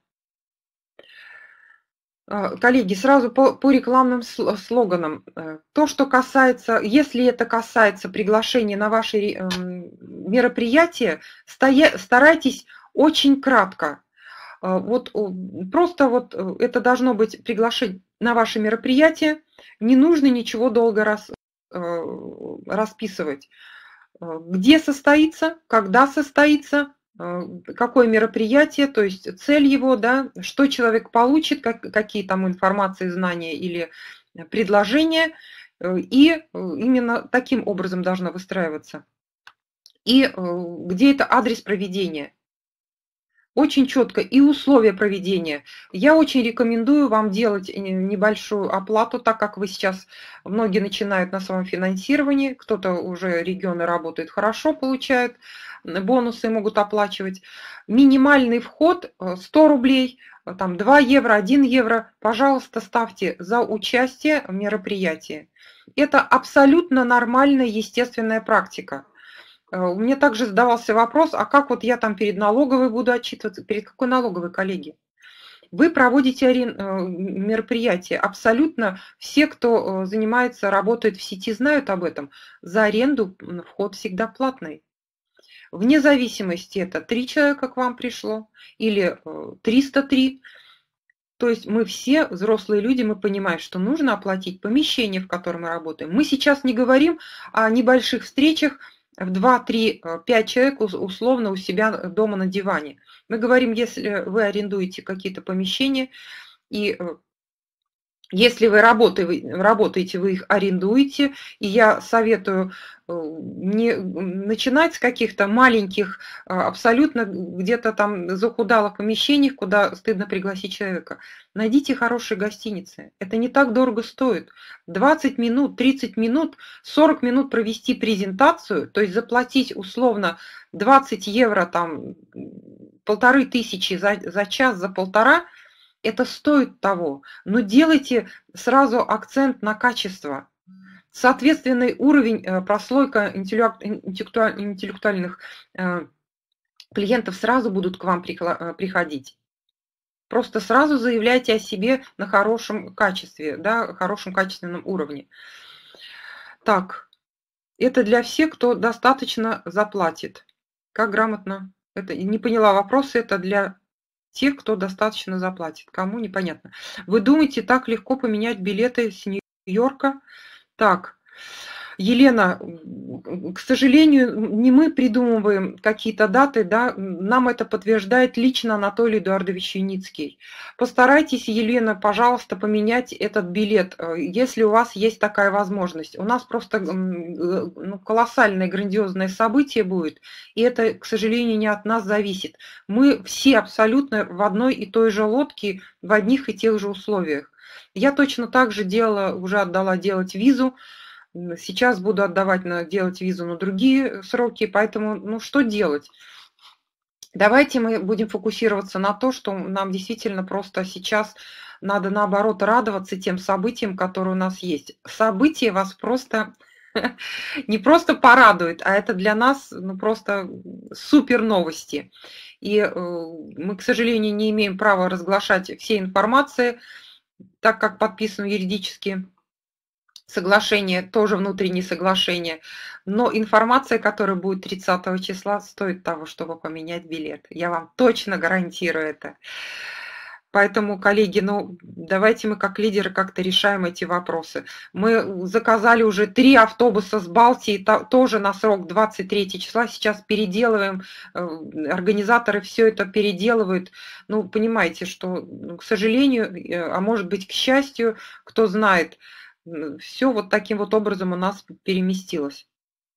Коллеги, сразу по, по рекламным слоганам. То, что касается, если это касается приглашения на ваши мероприятия, старайтесь очень кратко. Вот просто вот это должно быть приглашение на ваше мероприятие, не нужно ничего долго рас, расписывать. Где состоится, когда состоится, какое мероприятие, то есть цель его, да, что человек получит, как, какие там информации, знания или предложения, и именно таким образом должно выстраиваться. И где это адрес проведения. Очень четко и условия проведения. Я очень рекомендую вам делать небольшую оплату, так как вы сейчас, многие начинают на своем финансировании, кто-то уже регионы работает хорошо, получают бонусы, могут оплачивать. Минимальный вход сто рублей, там два евро, один евро, пожалуйста, ставьте за участие в мероприятии. Это абсолютно нормальная, естественная практика. Мне также задавался вопрос, а как вот я там перед налоговой буду отчитываться? Перед какой налоговой, коллеги? Вы проводите мероприятия. Абсолютно все, кто занимается, работает в сети, знают об этом. За аренду вход всегда платный. Вне зависимости, это три человека к вам пришло или триста три. То есть мы все, взрослые люди, мы понимаем, что нужно оплатить помещение, в котором мы работаем. Мы сейчас не говорим о небольших встречах, в два, три, пять человек условно у себя дома на диване. Мы говорим, если вы арендуете какие-то помещения, и Если вы работаете, работаете, вы их арендуете, и я советую не начинать с каких-то маленьких, абсолютно где-то там захудалых помещений, куда стыдно пригласить человека. Найдите хорошие гостиницы. Это не так дорого стоит. двадцать минут, тридцать минут, сорок минут провести презентацию, то есть заплатить условно двадцать евро, там, полторы тысячи за, за час, за полтора, это стоит того. Но делайте сразу акцент на качество. Соответственный уровень, прослойка интеллектуальных клиентов сразу будут к вам приходить. Просто сразу заявляйте о себе на хорошем качестве, да, хорошем качественном уровне. Так, это для всех, кто достаточно заплатит. Как грамотно? Это не поняла вопроса, это для тех, кто достаточно заплатит. Кому непонятно. Вы думаете, так легко поменять билеты с Нью-Йорка? Так, Елена, к сожалению, не мы придумываем какие-то даты, да, нам это подтверждает лично Анатолий Эдуардович Юницкий. Постарайтесь, Елена, пожалуйста, поменять этот билет, если у вас есть такая возможность. У нас просто ну, колоссальное, грандиозное событие будет, и это, к сожалению, не от нас зависит. Мы все абсолютно в одной и той же лодке, в одних и тех же условиях. Я точно так же делала, уже отдала делать визу. Сейчас буду отдавать на делать визу на другие сроки, поэтому, ну, что делать? Давайте мы будем фокусироваться на то, что нам действительно просто сейчас надо, наоборот, радоваться тем событиям, которые у нас есть. События вас просто не просто порадуют, а это для нас ну, просто супер новости. И мы, к сожалению, не имеем права разглашать все информации, так как подписаны юридически соглашение, тоже внутреннее соглашение, но информация, которая будет тридцатого числа, стоит того, чтобы поменять билет. Я вам точно гарантирую это. Поэтому, коллеги, ну давайте мы как лидеры как-то решаем эти вопросы. Мы заказали уже три автобуса с Балтии, тоже на срок двадцать третьего числа. Сейчас переделываем, организаторы все это переделывают. Ну, понимаете, что, к сожалению, а может быть, к счастью, кто знает, все вот таким вот образом у нас переместилось.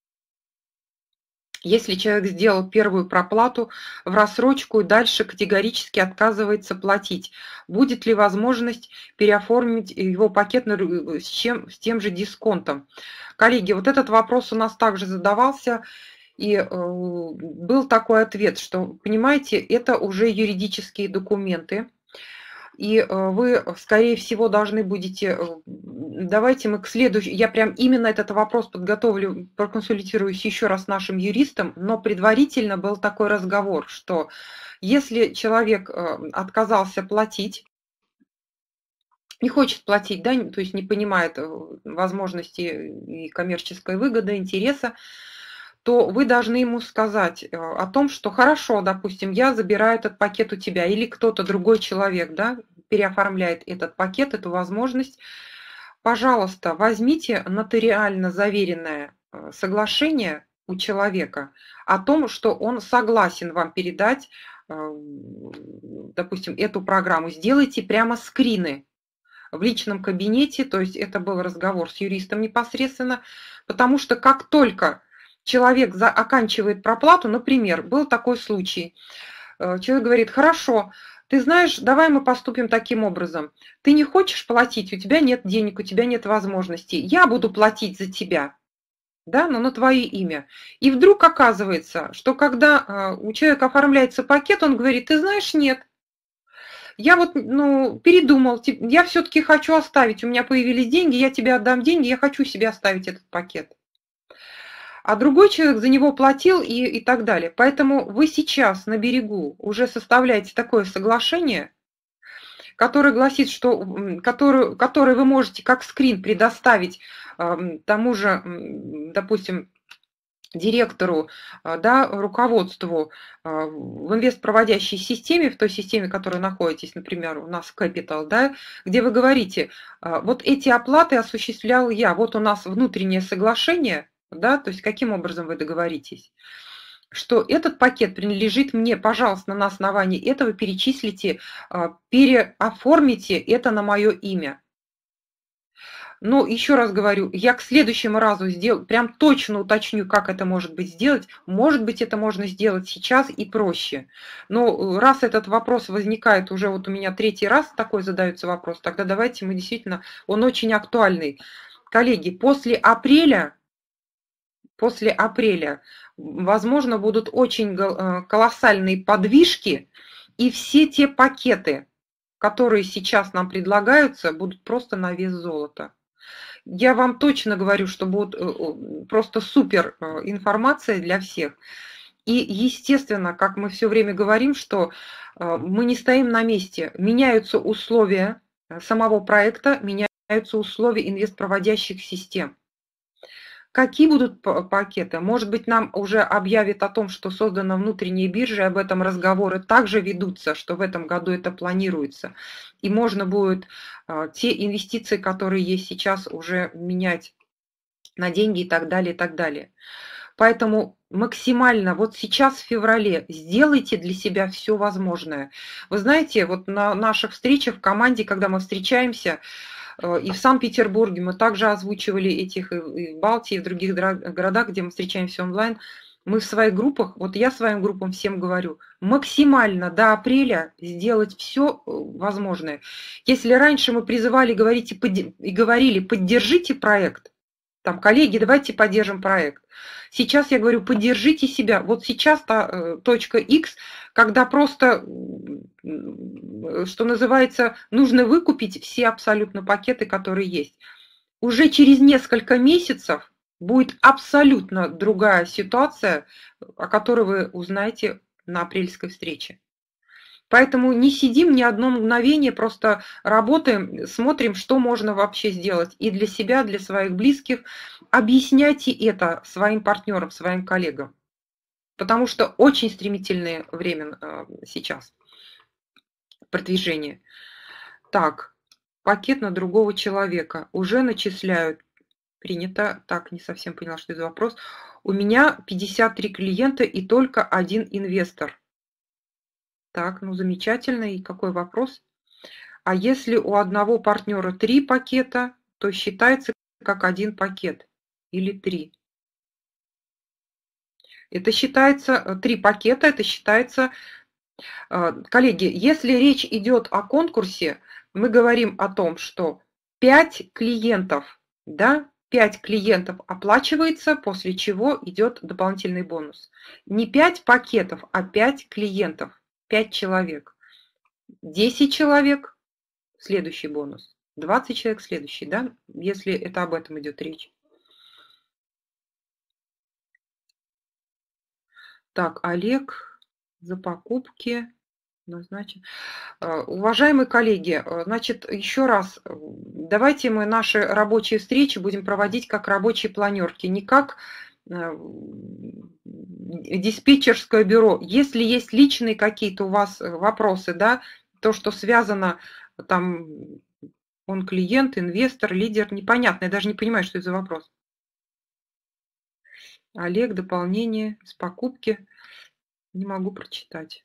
Если человек сделал первую проплату в рассрочку и дальше категорически отказывается платить, будет ли возможность переоформить его пакет с, чем, с тем же дисконтом? Коллеги, вот этот вопрос у нас также задавался, и э, был такой ответ, что, понимаете, это уже юридические документы, и вы, скорее всего, должны будете, давайте мы к следующему, я прям именно этот вопрос подготовлю, проконсультируюсь еще раз с нашим юристом, но предварительно был такой разговор, что если человек отказался платить, не хочет платить, да, то есть не понимает возможности и коммерческой выгоды, интереса, то вы должны ему сказать о том, что хорошо, допустим, я забираю этот пакет у тебя, или кто-то другой человек, да, переоформляет этот пакет, эту возможность. Пожалуйста, возьмите нотариально заверенное соглашение у человека о том, что он согласен вам передать, допустим, эту программу. Сделайте прямо скрины в личном кабинете, то есть это был разговор с юристом непосредственно, потому что как только человек оканчивает проплату, например, был такой случай, человек говорит, хорошо, ты знаешь, давай мы поступим таким образом, ты не хочешь платить, у тебя нет денег, у тебя нет возможностей, я буду платить за тебя, да, но на твое имя. И вдруг оказывается, что когда у человека оформляется пакет, он говорит, ты знаешь, нет, я вот, ну, передумал, я все-таки хочу оставить, у меня появились деньги, я тебе отдам деньги, я хочу себе оставить этот пакет. А другой человек за него платил и, и так далее. Поэтому вы сейчас на берегу уже составляете такое соглашение, которое гласит, что, которое, которое вы можете как скрин предоставить э, тому же, допустим, директору, да, руководству в инвестпроводящей системе, в той системе, в которой находитесь, например, у нас Capital, да, где вы говорите, вот эти оплаты осуществлял я, вот у нас внутреннее соглашение, да, то есть каким образом вы договоритесь, что этот пакет принадлежит мне, пожалуйста, на основании этого перечислите, переоформите это на мое имя. Но еще раз говорю, я к следующему разу сделаю, прям точно уточню, как это может быть сделать. Может быть, это можно сделать сейчас и проще. Но раз этот вопрос возникает уже, вот у меня третий раз такой задается вопрос, тогда давайте мы действительно, он очень актуальный. Коллеги, после апреля, после апреля, возможно, будут очень колоссальные подвижки, и все те пакеты, которые сейчас нам предлагаются, будут просто на вес золота. Я вам точно говорю, что будет просто супер информация для всех. И, естественно, как мы все время говорим, что мы не стоим на месте. Меняются условия самого проекта, меняются условия инвестпроводящих систем. Какие будут пакеты? Может быть, нам уже объявят о том, что создана внутренняя биржа, и об этом разговоры также ведутся, что в этом году это планируется. И можно будет те инвестиции, которые есть сейчас, уже менять на деньги и так далее, и так далее. Поэтому максимально вот сейчас в феврале сделайте для себя все возможное. Вы знаете, вот на наших встречах в команде, когда мы встречаемся, и в Санкт-Петербурге мы также озвучивали этих, и в Балтии, и в других городах, где мы встречаемся онлайн. Мы в своих группах, вот я своим группам всем говорю, максимально до апреля сделать все возможное. Если раньше мы призывали говорить и говорили, поддержите проект, там, коллеги, давайте поддержим проект. Сейчас я говорю, поддержите себя. Вот сейчас та точка X, когда просто, что называется, нужно выкупить все абсолютно пакеты, которые есть. Уже через несколько месяцев будет абсолютно другая ситуация, о которой вы узнаете на апрельской встрече. Поэтому не сидим ни одно мгновение, просто работаем, смотрим, что можно вообще сделать и для себя, для своих близких. Объясняйте это своим партнерам, своим коллегам, потому что очень стремительное время сейчас продвижения. Так, пакет на другого человека уже начисляют. Принято. Так, не совсем поняла, что это за вопрос. У меня пятьдесят три клиента и только один инвестор. Так, ну замечательно. И какой вопрос? А если у одного партнера три пакета, то считается как один пакет или три? Это считается, три пакета, это считается... Коллеги, если речь идет о конкурсе, мы говорим о том, что пять клиентов, да, пять клиентов оплачивается, после чего идет дополнительный бонус. Не пять пакетов, а пять клиентов. пять человек. десять человек – следующий бонус. двадцать человек – следующий, да, если это об этом идет речь. Так, Олег, за покупки назначен. Уважаемые коллеги, значит, еще раз, давайте мы наши рабочие встречи будем проводить как рабочие планерки, не как диспетчерское бюро. Если есть личные какие-то у вас вопросы, да, то, что связано, там, он клиент, инвестор, лидер, непонятно, я даже не понимаю, что это за вопрос. Олег, дополнение с покупки, не могу прочитать.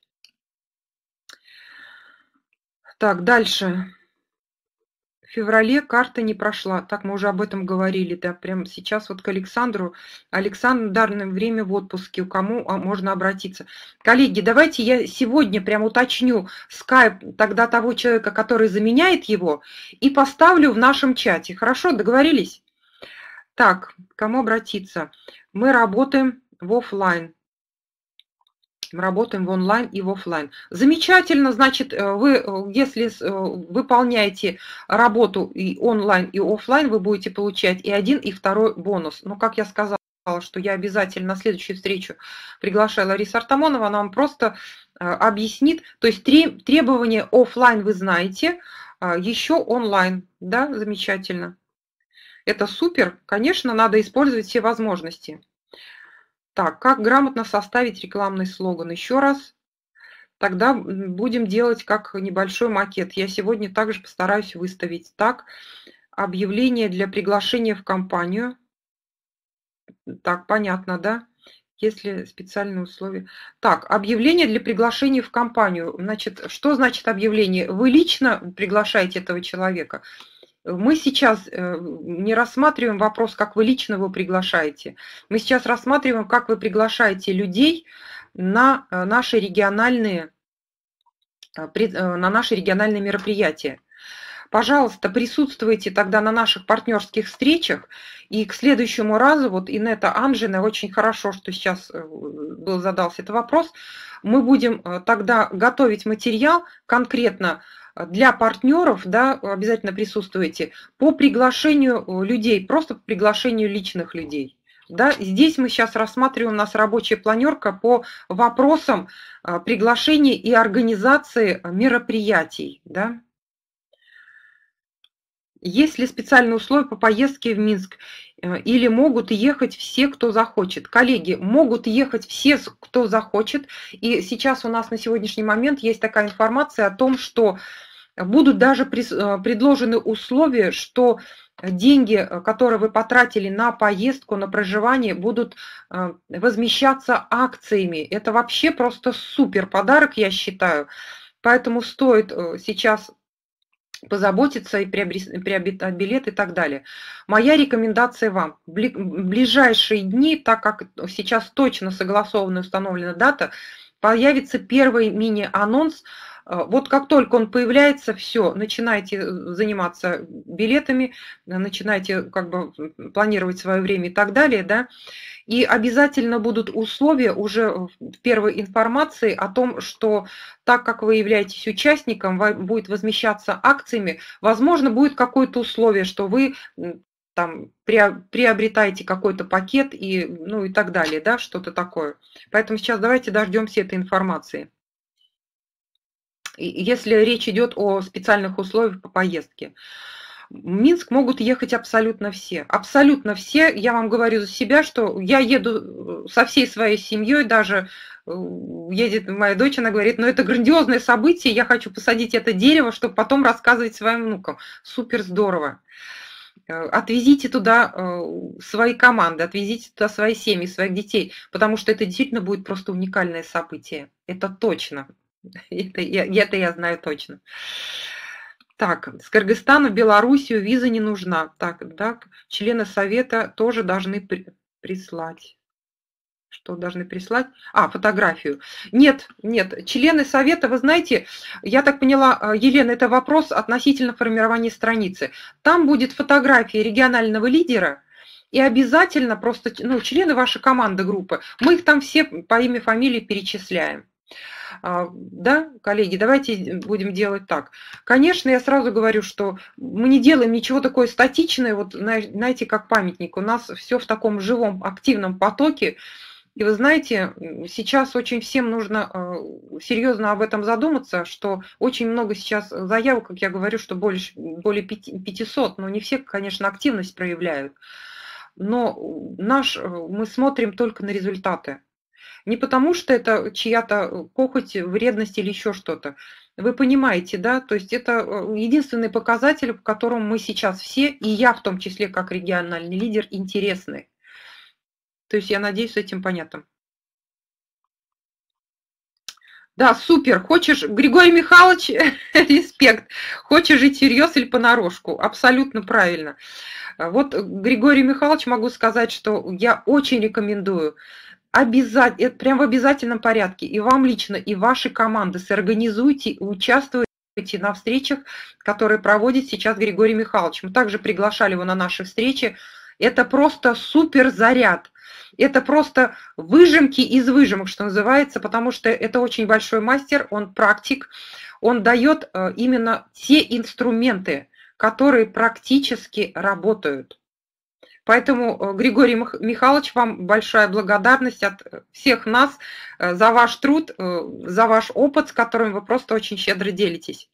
Так, дальше. В феврале карта не прошла. Так, мы уже об этом говорили. Да, прямо сейчас вот к Александру. Александр, в данное время в отпуске. У кому можно обратиться? Коллеги, давайте я сегодня прям уточню скайп тогда того человека, который заменяет его, и поставлю в нашем чате. Хорошо, договорились? Так, к кому обратиться? Мы работаем в офлайн. Мы работаем в онлайн и в офлайн. Замечательно, значит, вы, если выполняете работу и онлайн, и офлайн, вы будете получать и один, и второй бонус. Но, как я сказала, что я обязательно на следующую встречу приглашаю Ларису Артамонову, она вам просто объяснит. То есть требования офлайн вы знаете, еще онлайн. Да, замечательно. Это супер. Конечно, надо использовать все возможности. Так, как грамотно составить рекламный слоган? Еще раз. Тогда будем делать как небольшой макет. Я сегодня также постараюсь выставить. Так, объявление для приглашения в компанию. Так, понятно, да? Если специальные условия. Так, объявление для приглашения в компанию. Значит, что значит объявление? Вы лично приглашаете этого человека? Мы сейчас не рассматриваем вопрос, как вы лично его приглашаете. Мы сейчас рассматриваем, как вы приглашаете людей на наши региональные, на наши региональные мероприятия. Пожалуйста, присутствуйте тогда на наших партнерских встречах, и к следующему разу, вот Инетта Анжина, очень хорошо, что сейчас был задался этот вопрос, мы будем тогда готовить материал конкретно для партнеров, да, обязательно присутствуйте, по приглашению людей, просто по приглашению личных людей. Да, здесь мы сейчас рассматриваем у нас рабочая планерка по вопросам приглашения и организации мероприятий. Да. Есть ли специальные условия по поездке в Минск или могут ехать все, кто захочет? Коллеги, могут ехать все, кто захочет. И сейчас у нас на сегодняшний момент есть такая информация о том, что будут даже предложены условия, что деньги, которые вы потратили на поездку, на проживание, будут возмещаться акциями. Это вообще просто супер подарок, я считаю. Поэтому стоит сейчас позаботиться и приобретать билет и так далее. Моя рекомендация вам. В ближайшие дни, так как сейчас точно согласована и установлена дата, появится первый мини-анонс. Вот как только он появляется, все, начинайте заниматься билетами, начинайте как бы планировать свое время и так далее, да. И обязательно будут условия уже в первой информации о том, что так как вы являетесь участником, будет возмещаться акциями, возможно, будет какое-то условие, что вы там приобретаете какой-то пакет и, ну, и так далее, да, что-то такое. Поэтому сейчас давайте дождемся этой информации. Если речь идет о специальных условиях по поездке. В Минск могут ехать абсолютно все. Абсолютно все. Я вам говорю за себя, что я еду со всей своей семьей, даже едет моя дочь, она говорит, ну это грандиозное событие, я хочу посадить это дерево, чтобы потом рассказывать своим внукам. Супер здорово. Отвезите туда свои команды, отвезите туда свои семьи, своих детей, потому что это действительно будет просто уникальное событие. Это точно. Это я, это я знаю точно. Так, с Кыргызстана в Белоруссию виза не нужна. Так, так, члены Совета тоже должны при, прислать. Что должны прислать? А, фотографию. Нет, нет, члены Совета, вы знаете, я так поняла, Елена, это вопрос относительно формирования страницы. Там будет фотография регионального лидера, и обязательно просто, ну, члены вашей команды, группы, мы их там все по имени, фамилии перечисляем. Да, коллеги, давайте будем делать так. Конечно, я сразу говорю, что мы не делаем ничего такое статичное, вот знаете, как памятник. У нас все в таком живом, активном потоке. И вы знаете, сейчас очень всем нужно серьезно об этом задуматься, что очень много сейчас заявок, как я говорю, что больше, более пятисот, но не все, конечно, активность проявляют. Но наш, мы смотрим только на результаты. Не потому, что это чья-то похоть, вредность или еще что-то. Вы понимаете, да? То есть это единственный показатель, по которому мы сейчас все, и я в том числе, как региональный лидер, интересны. То есть я надеюсь, с этим понятно. Да, супер. Хочешь, Григорий Михайлович, респект. Хочешь жить всерьез или понарошку? Абсолютно правильно. Вот, Григорий Михайлович, могу сказать, что я очень рекомендую. Обязательно, это прям в обязательном порядке, и вам лично, и ваши команды сорганизуйте, участвуйте на встречах, которые проводит сейчас Григорий Михайлович. Мы также приглашали его на наши встречи. Это просто супер заряд. Это просто выжимки из выжимок, что называется, потому что это очень большой мастер, он практик, он дает именно те инструменты, которые практически работают. Поэтому, Григорий Михайлович, вам большая благодарность от всех нас за ваш труд, за ваш опыт, с которым вы просто очень щедро делитесь.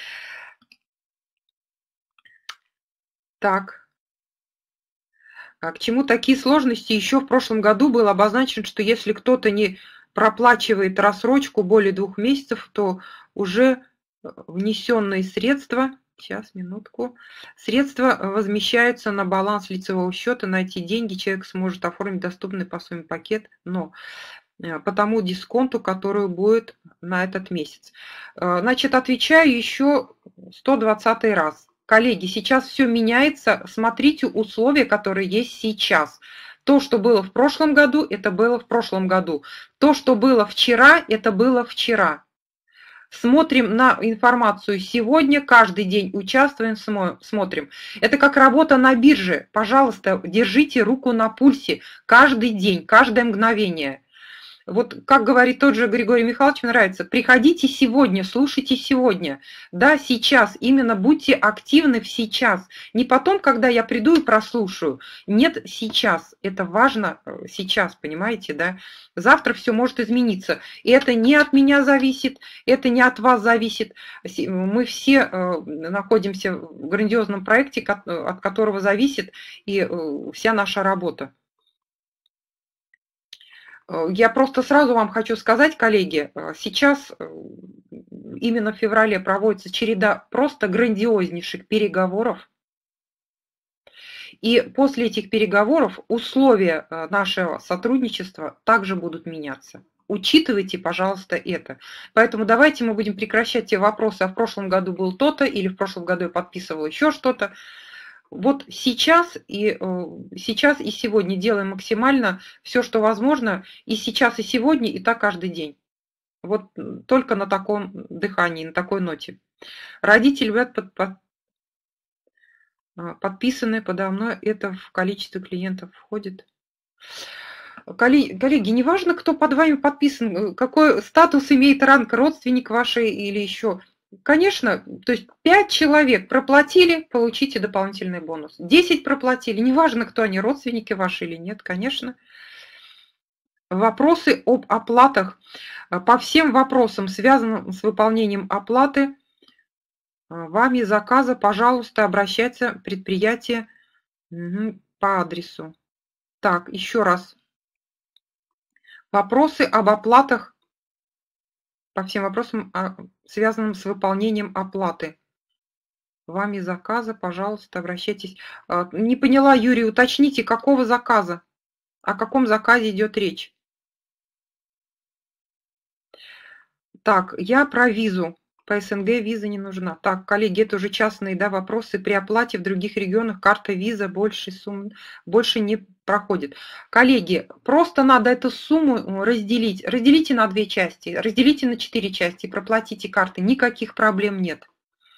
Так. А к чему такие сложности? Еще в прошлом году было обозначено, что если кто-то не проплачивает рассрочку более двух месяцев, то уже внесенные средства... Сейчас, минутку. Средства возмещаются на баланс лицевого счета. На эти деньги человек сможет оформить доступный по сумме пакет, но по тому дисконту, который будет на этот месяц. Значит, отвечаю еще сто двадцатый раз. коллеги, сейчас все меняется, смотрите условия, которые есть сейчас. То, что было в прошлом году, это было в прошлом году. То, что было вчера, это было вчера. Смотрим на информацию сегодня, каждый день участвуем, смотрим. Это как работа на бирже. Пожалуйста, держите руку на пульсе каждый день, каждое мгновение. Вот как говорит тот же Григорий Михайлович, мне нравится, приходите сегодня, слушайте сегодня. Да, сейчас, именно будьте активны в сейчас. Не потом, когда я приду и прослушаю. Нет, сейчас. Это важно сейчас, понимаете, да? Завтра все может измениться. И это не от меня зависит, это не от вас зависит. Мы все находимся в грандиозном проекте, от которого зависит и вся наша работа. Я просто сразу вам хочу сказать, коллеги, сейчас именно в феврале проводится череда просто грандиознейших переговоров. И после этих переговоров условия нашего сотрудничества также будут меняться. Учитывайте, пожалуйста, это. Поэтому давайте мы будем прекращать те вопросы, а в прошлом году был то-то, или в прошлом году я подписывал еще что-то. Вот сейчас и, сейчас и сегодня делаем максимально все, что возможно, и сейчас, и сегодня, и так каждый день. Вот только на таком дыхании, на такой ноте. Родители, ребят, под, под, подписаны подо мной, это в количество клиентов входит. Коллеги, коллеги, неважно, кто под вами подписан, какой статус имеет ранг, родственник вашей или еще. Конечно, то есть пять человек проплатили, получите дополнительный бонус. десять проплатили, неважно, кто они, родственники ваши или нет, конечно. Вопросы об оплатах. По всем вопросам, связанным с выполнением оплаты, вами заказа, пожалуйста, обращаться предприятие по адресу. Так, еще раз. Вопросы об оплатах. По всем вопросам, связанным с выполнением оплаты. Вами заказа, пожалуйста, обращайтесь. Не поняла, Юрий, уточните, какого заказа? О каком заказе идет речь? Так, я про визу. По СНГ виза не нужна. Так, коллеги, это уже частные, да, вопросы. При оплате в других регионах карта виза больше сумм больше не проходит. Коллеги, просто надо эту сумму разделить. Разделите на две части, разделите на четыре части, проплатите карты. Никаких проблем нет.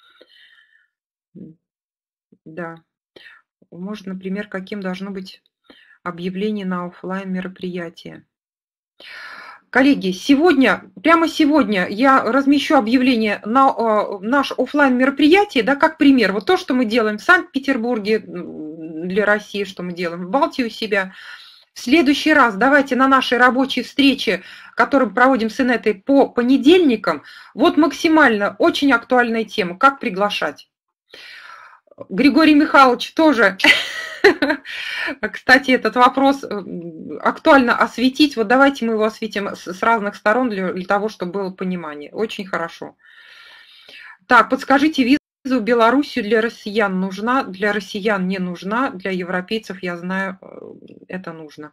Да. Может, например, каким должно быть объявление на офлайн мероприятие. Коллеги, сегодня, прямо сегодня я размещу объявление на э, наш офлайн мероприятие, да, как пример. Вот то, что мы делаем в Санкт-Петербурге для России, что мы делаем в Балтии у себя. В следующий раз давайте на нашей рабочей встрече, которую проводим с Инетой по понедельникам, вот максимально очень актуальная тема, как приглашать. Григорий Михайлович тоже... Кстати, этот вопрос актуально осветить. Вот давайте мы его осветим с разных сторон для, для того, чтобы было понимание. Очень хорошо. Так, подскажите, визу в Белоруссию для россиян нужна? Для россиян не нужна, для европейцев, я знаю, это нужно.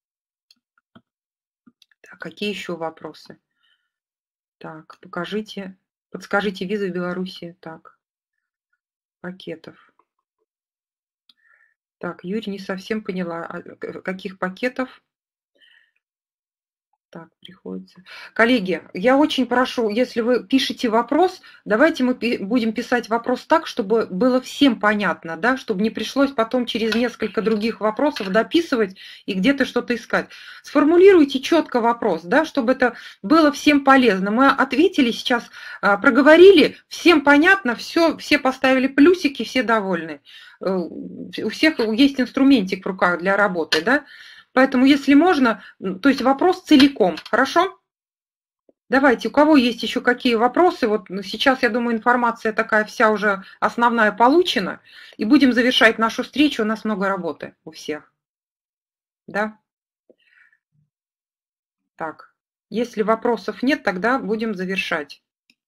Так, какие еще вопросы? Так, покажите, подскажите, визу в Белоруссию. Так, пакетов. Так, Юрий, не совсем поняла, каких пакетов. Так, приходится. Коллеги, я очень прошу, если вы пишете вопрос, давайте мы будем писать вопрос так, чтобы было всем понятно, да, чтобы не пришлось потом через несколько других вопросов дописывать и где-то что-то искать. Сформулируйте четко вопрос, да, чтобы это было всем полезно. Мы ответили сейчас, проговорили, всем понятно, все, все поставили плюсики, все довольны. У всех есть инструментик в руках для работы, да. Поэтому, если можно, то есть вопрос целиком, хорошо? Давайте, у кого есть еще какие вопросы? Вот сейчас, я думаю, информация такая вся уже основная получена. И будем завершать нашу встречу, у нас много работы у всех. Да? Так, если вопросов нет, тогда будем завершать.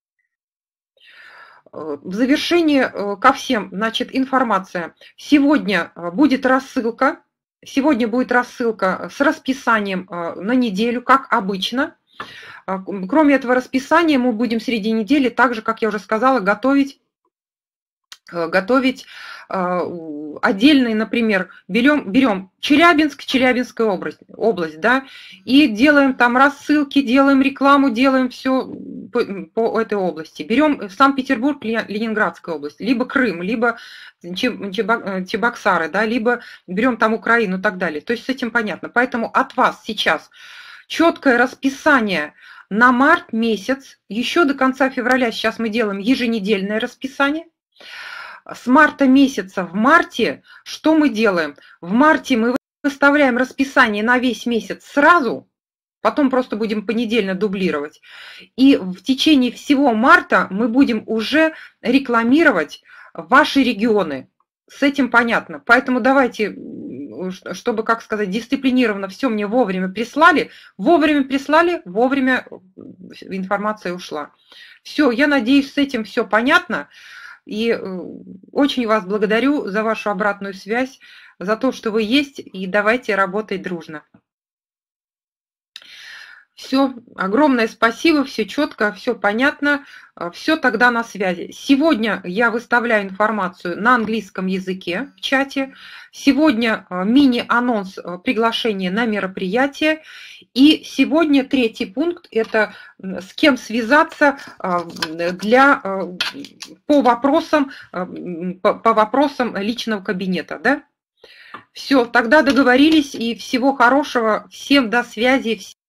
В завершение ко всем, значит, информация. Сегодня будет рассылка. Сегодня будет рассылка с расписанием на неделю, как обычно. Кроме этого расписания, мы будем среди недели, так же, как я уже сказала, готовить готовить отдельный, например, берем, берем Челябинск, Челябинская область, область, да, и делаем там рассылки, делаем рекламу, делаем все по, по этой области. Берем Санкт-Петербург, Ленинградская область, либо Крым, либо Чебоксары, да, либо берем там Украину и так далее. То есть с этим понятно. Поэтому от вас сейчас четкое расписание на март месяц, еще до конца февраля сейчас мы делаем еженедельное расписание. С марта месяца в марте что мы делаем? В марте мы выставляем расписание на весь месяц сразу, потом просто будем понедельно дублировать. И в течение всего марта мы будем уже рекламировать ваши регионы. С этим понятно. Поэтому давайте, чтобы, как сказать, дисциплинированно все мне вовремя прислали. Вовремя прислали, вовремя информация ушла. Все, я надеюсь, с этим все понятно. И очень вас благодарю за вашу обратную связь, за то, что вы есть, и давайте работать дружно. Все, огромное спасибо, все четко, все понятно, все тогда на связи. Сегодня я выставляю информацию на английском языке в чате. Сегодня мини-анонс приглашения на мероприятие. И сегодня третий пункт – это с кем связаться для, по, вопросам, по, по вопросам личного кабинета. Да? Все, тогда договорились, и всего хорошего. Всем до связи.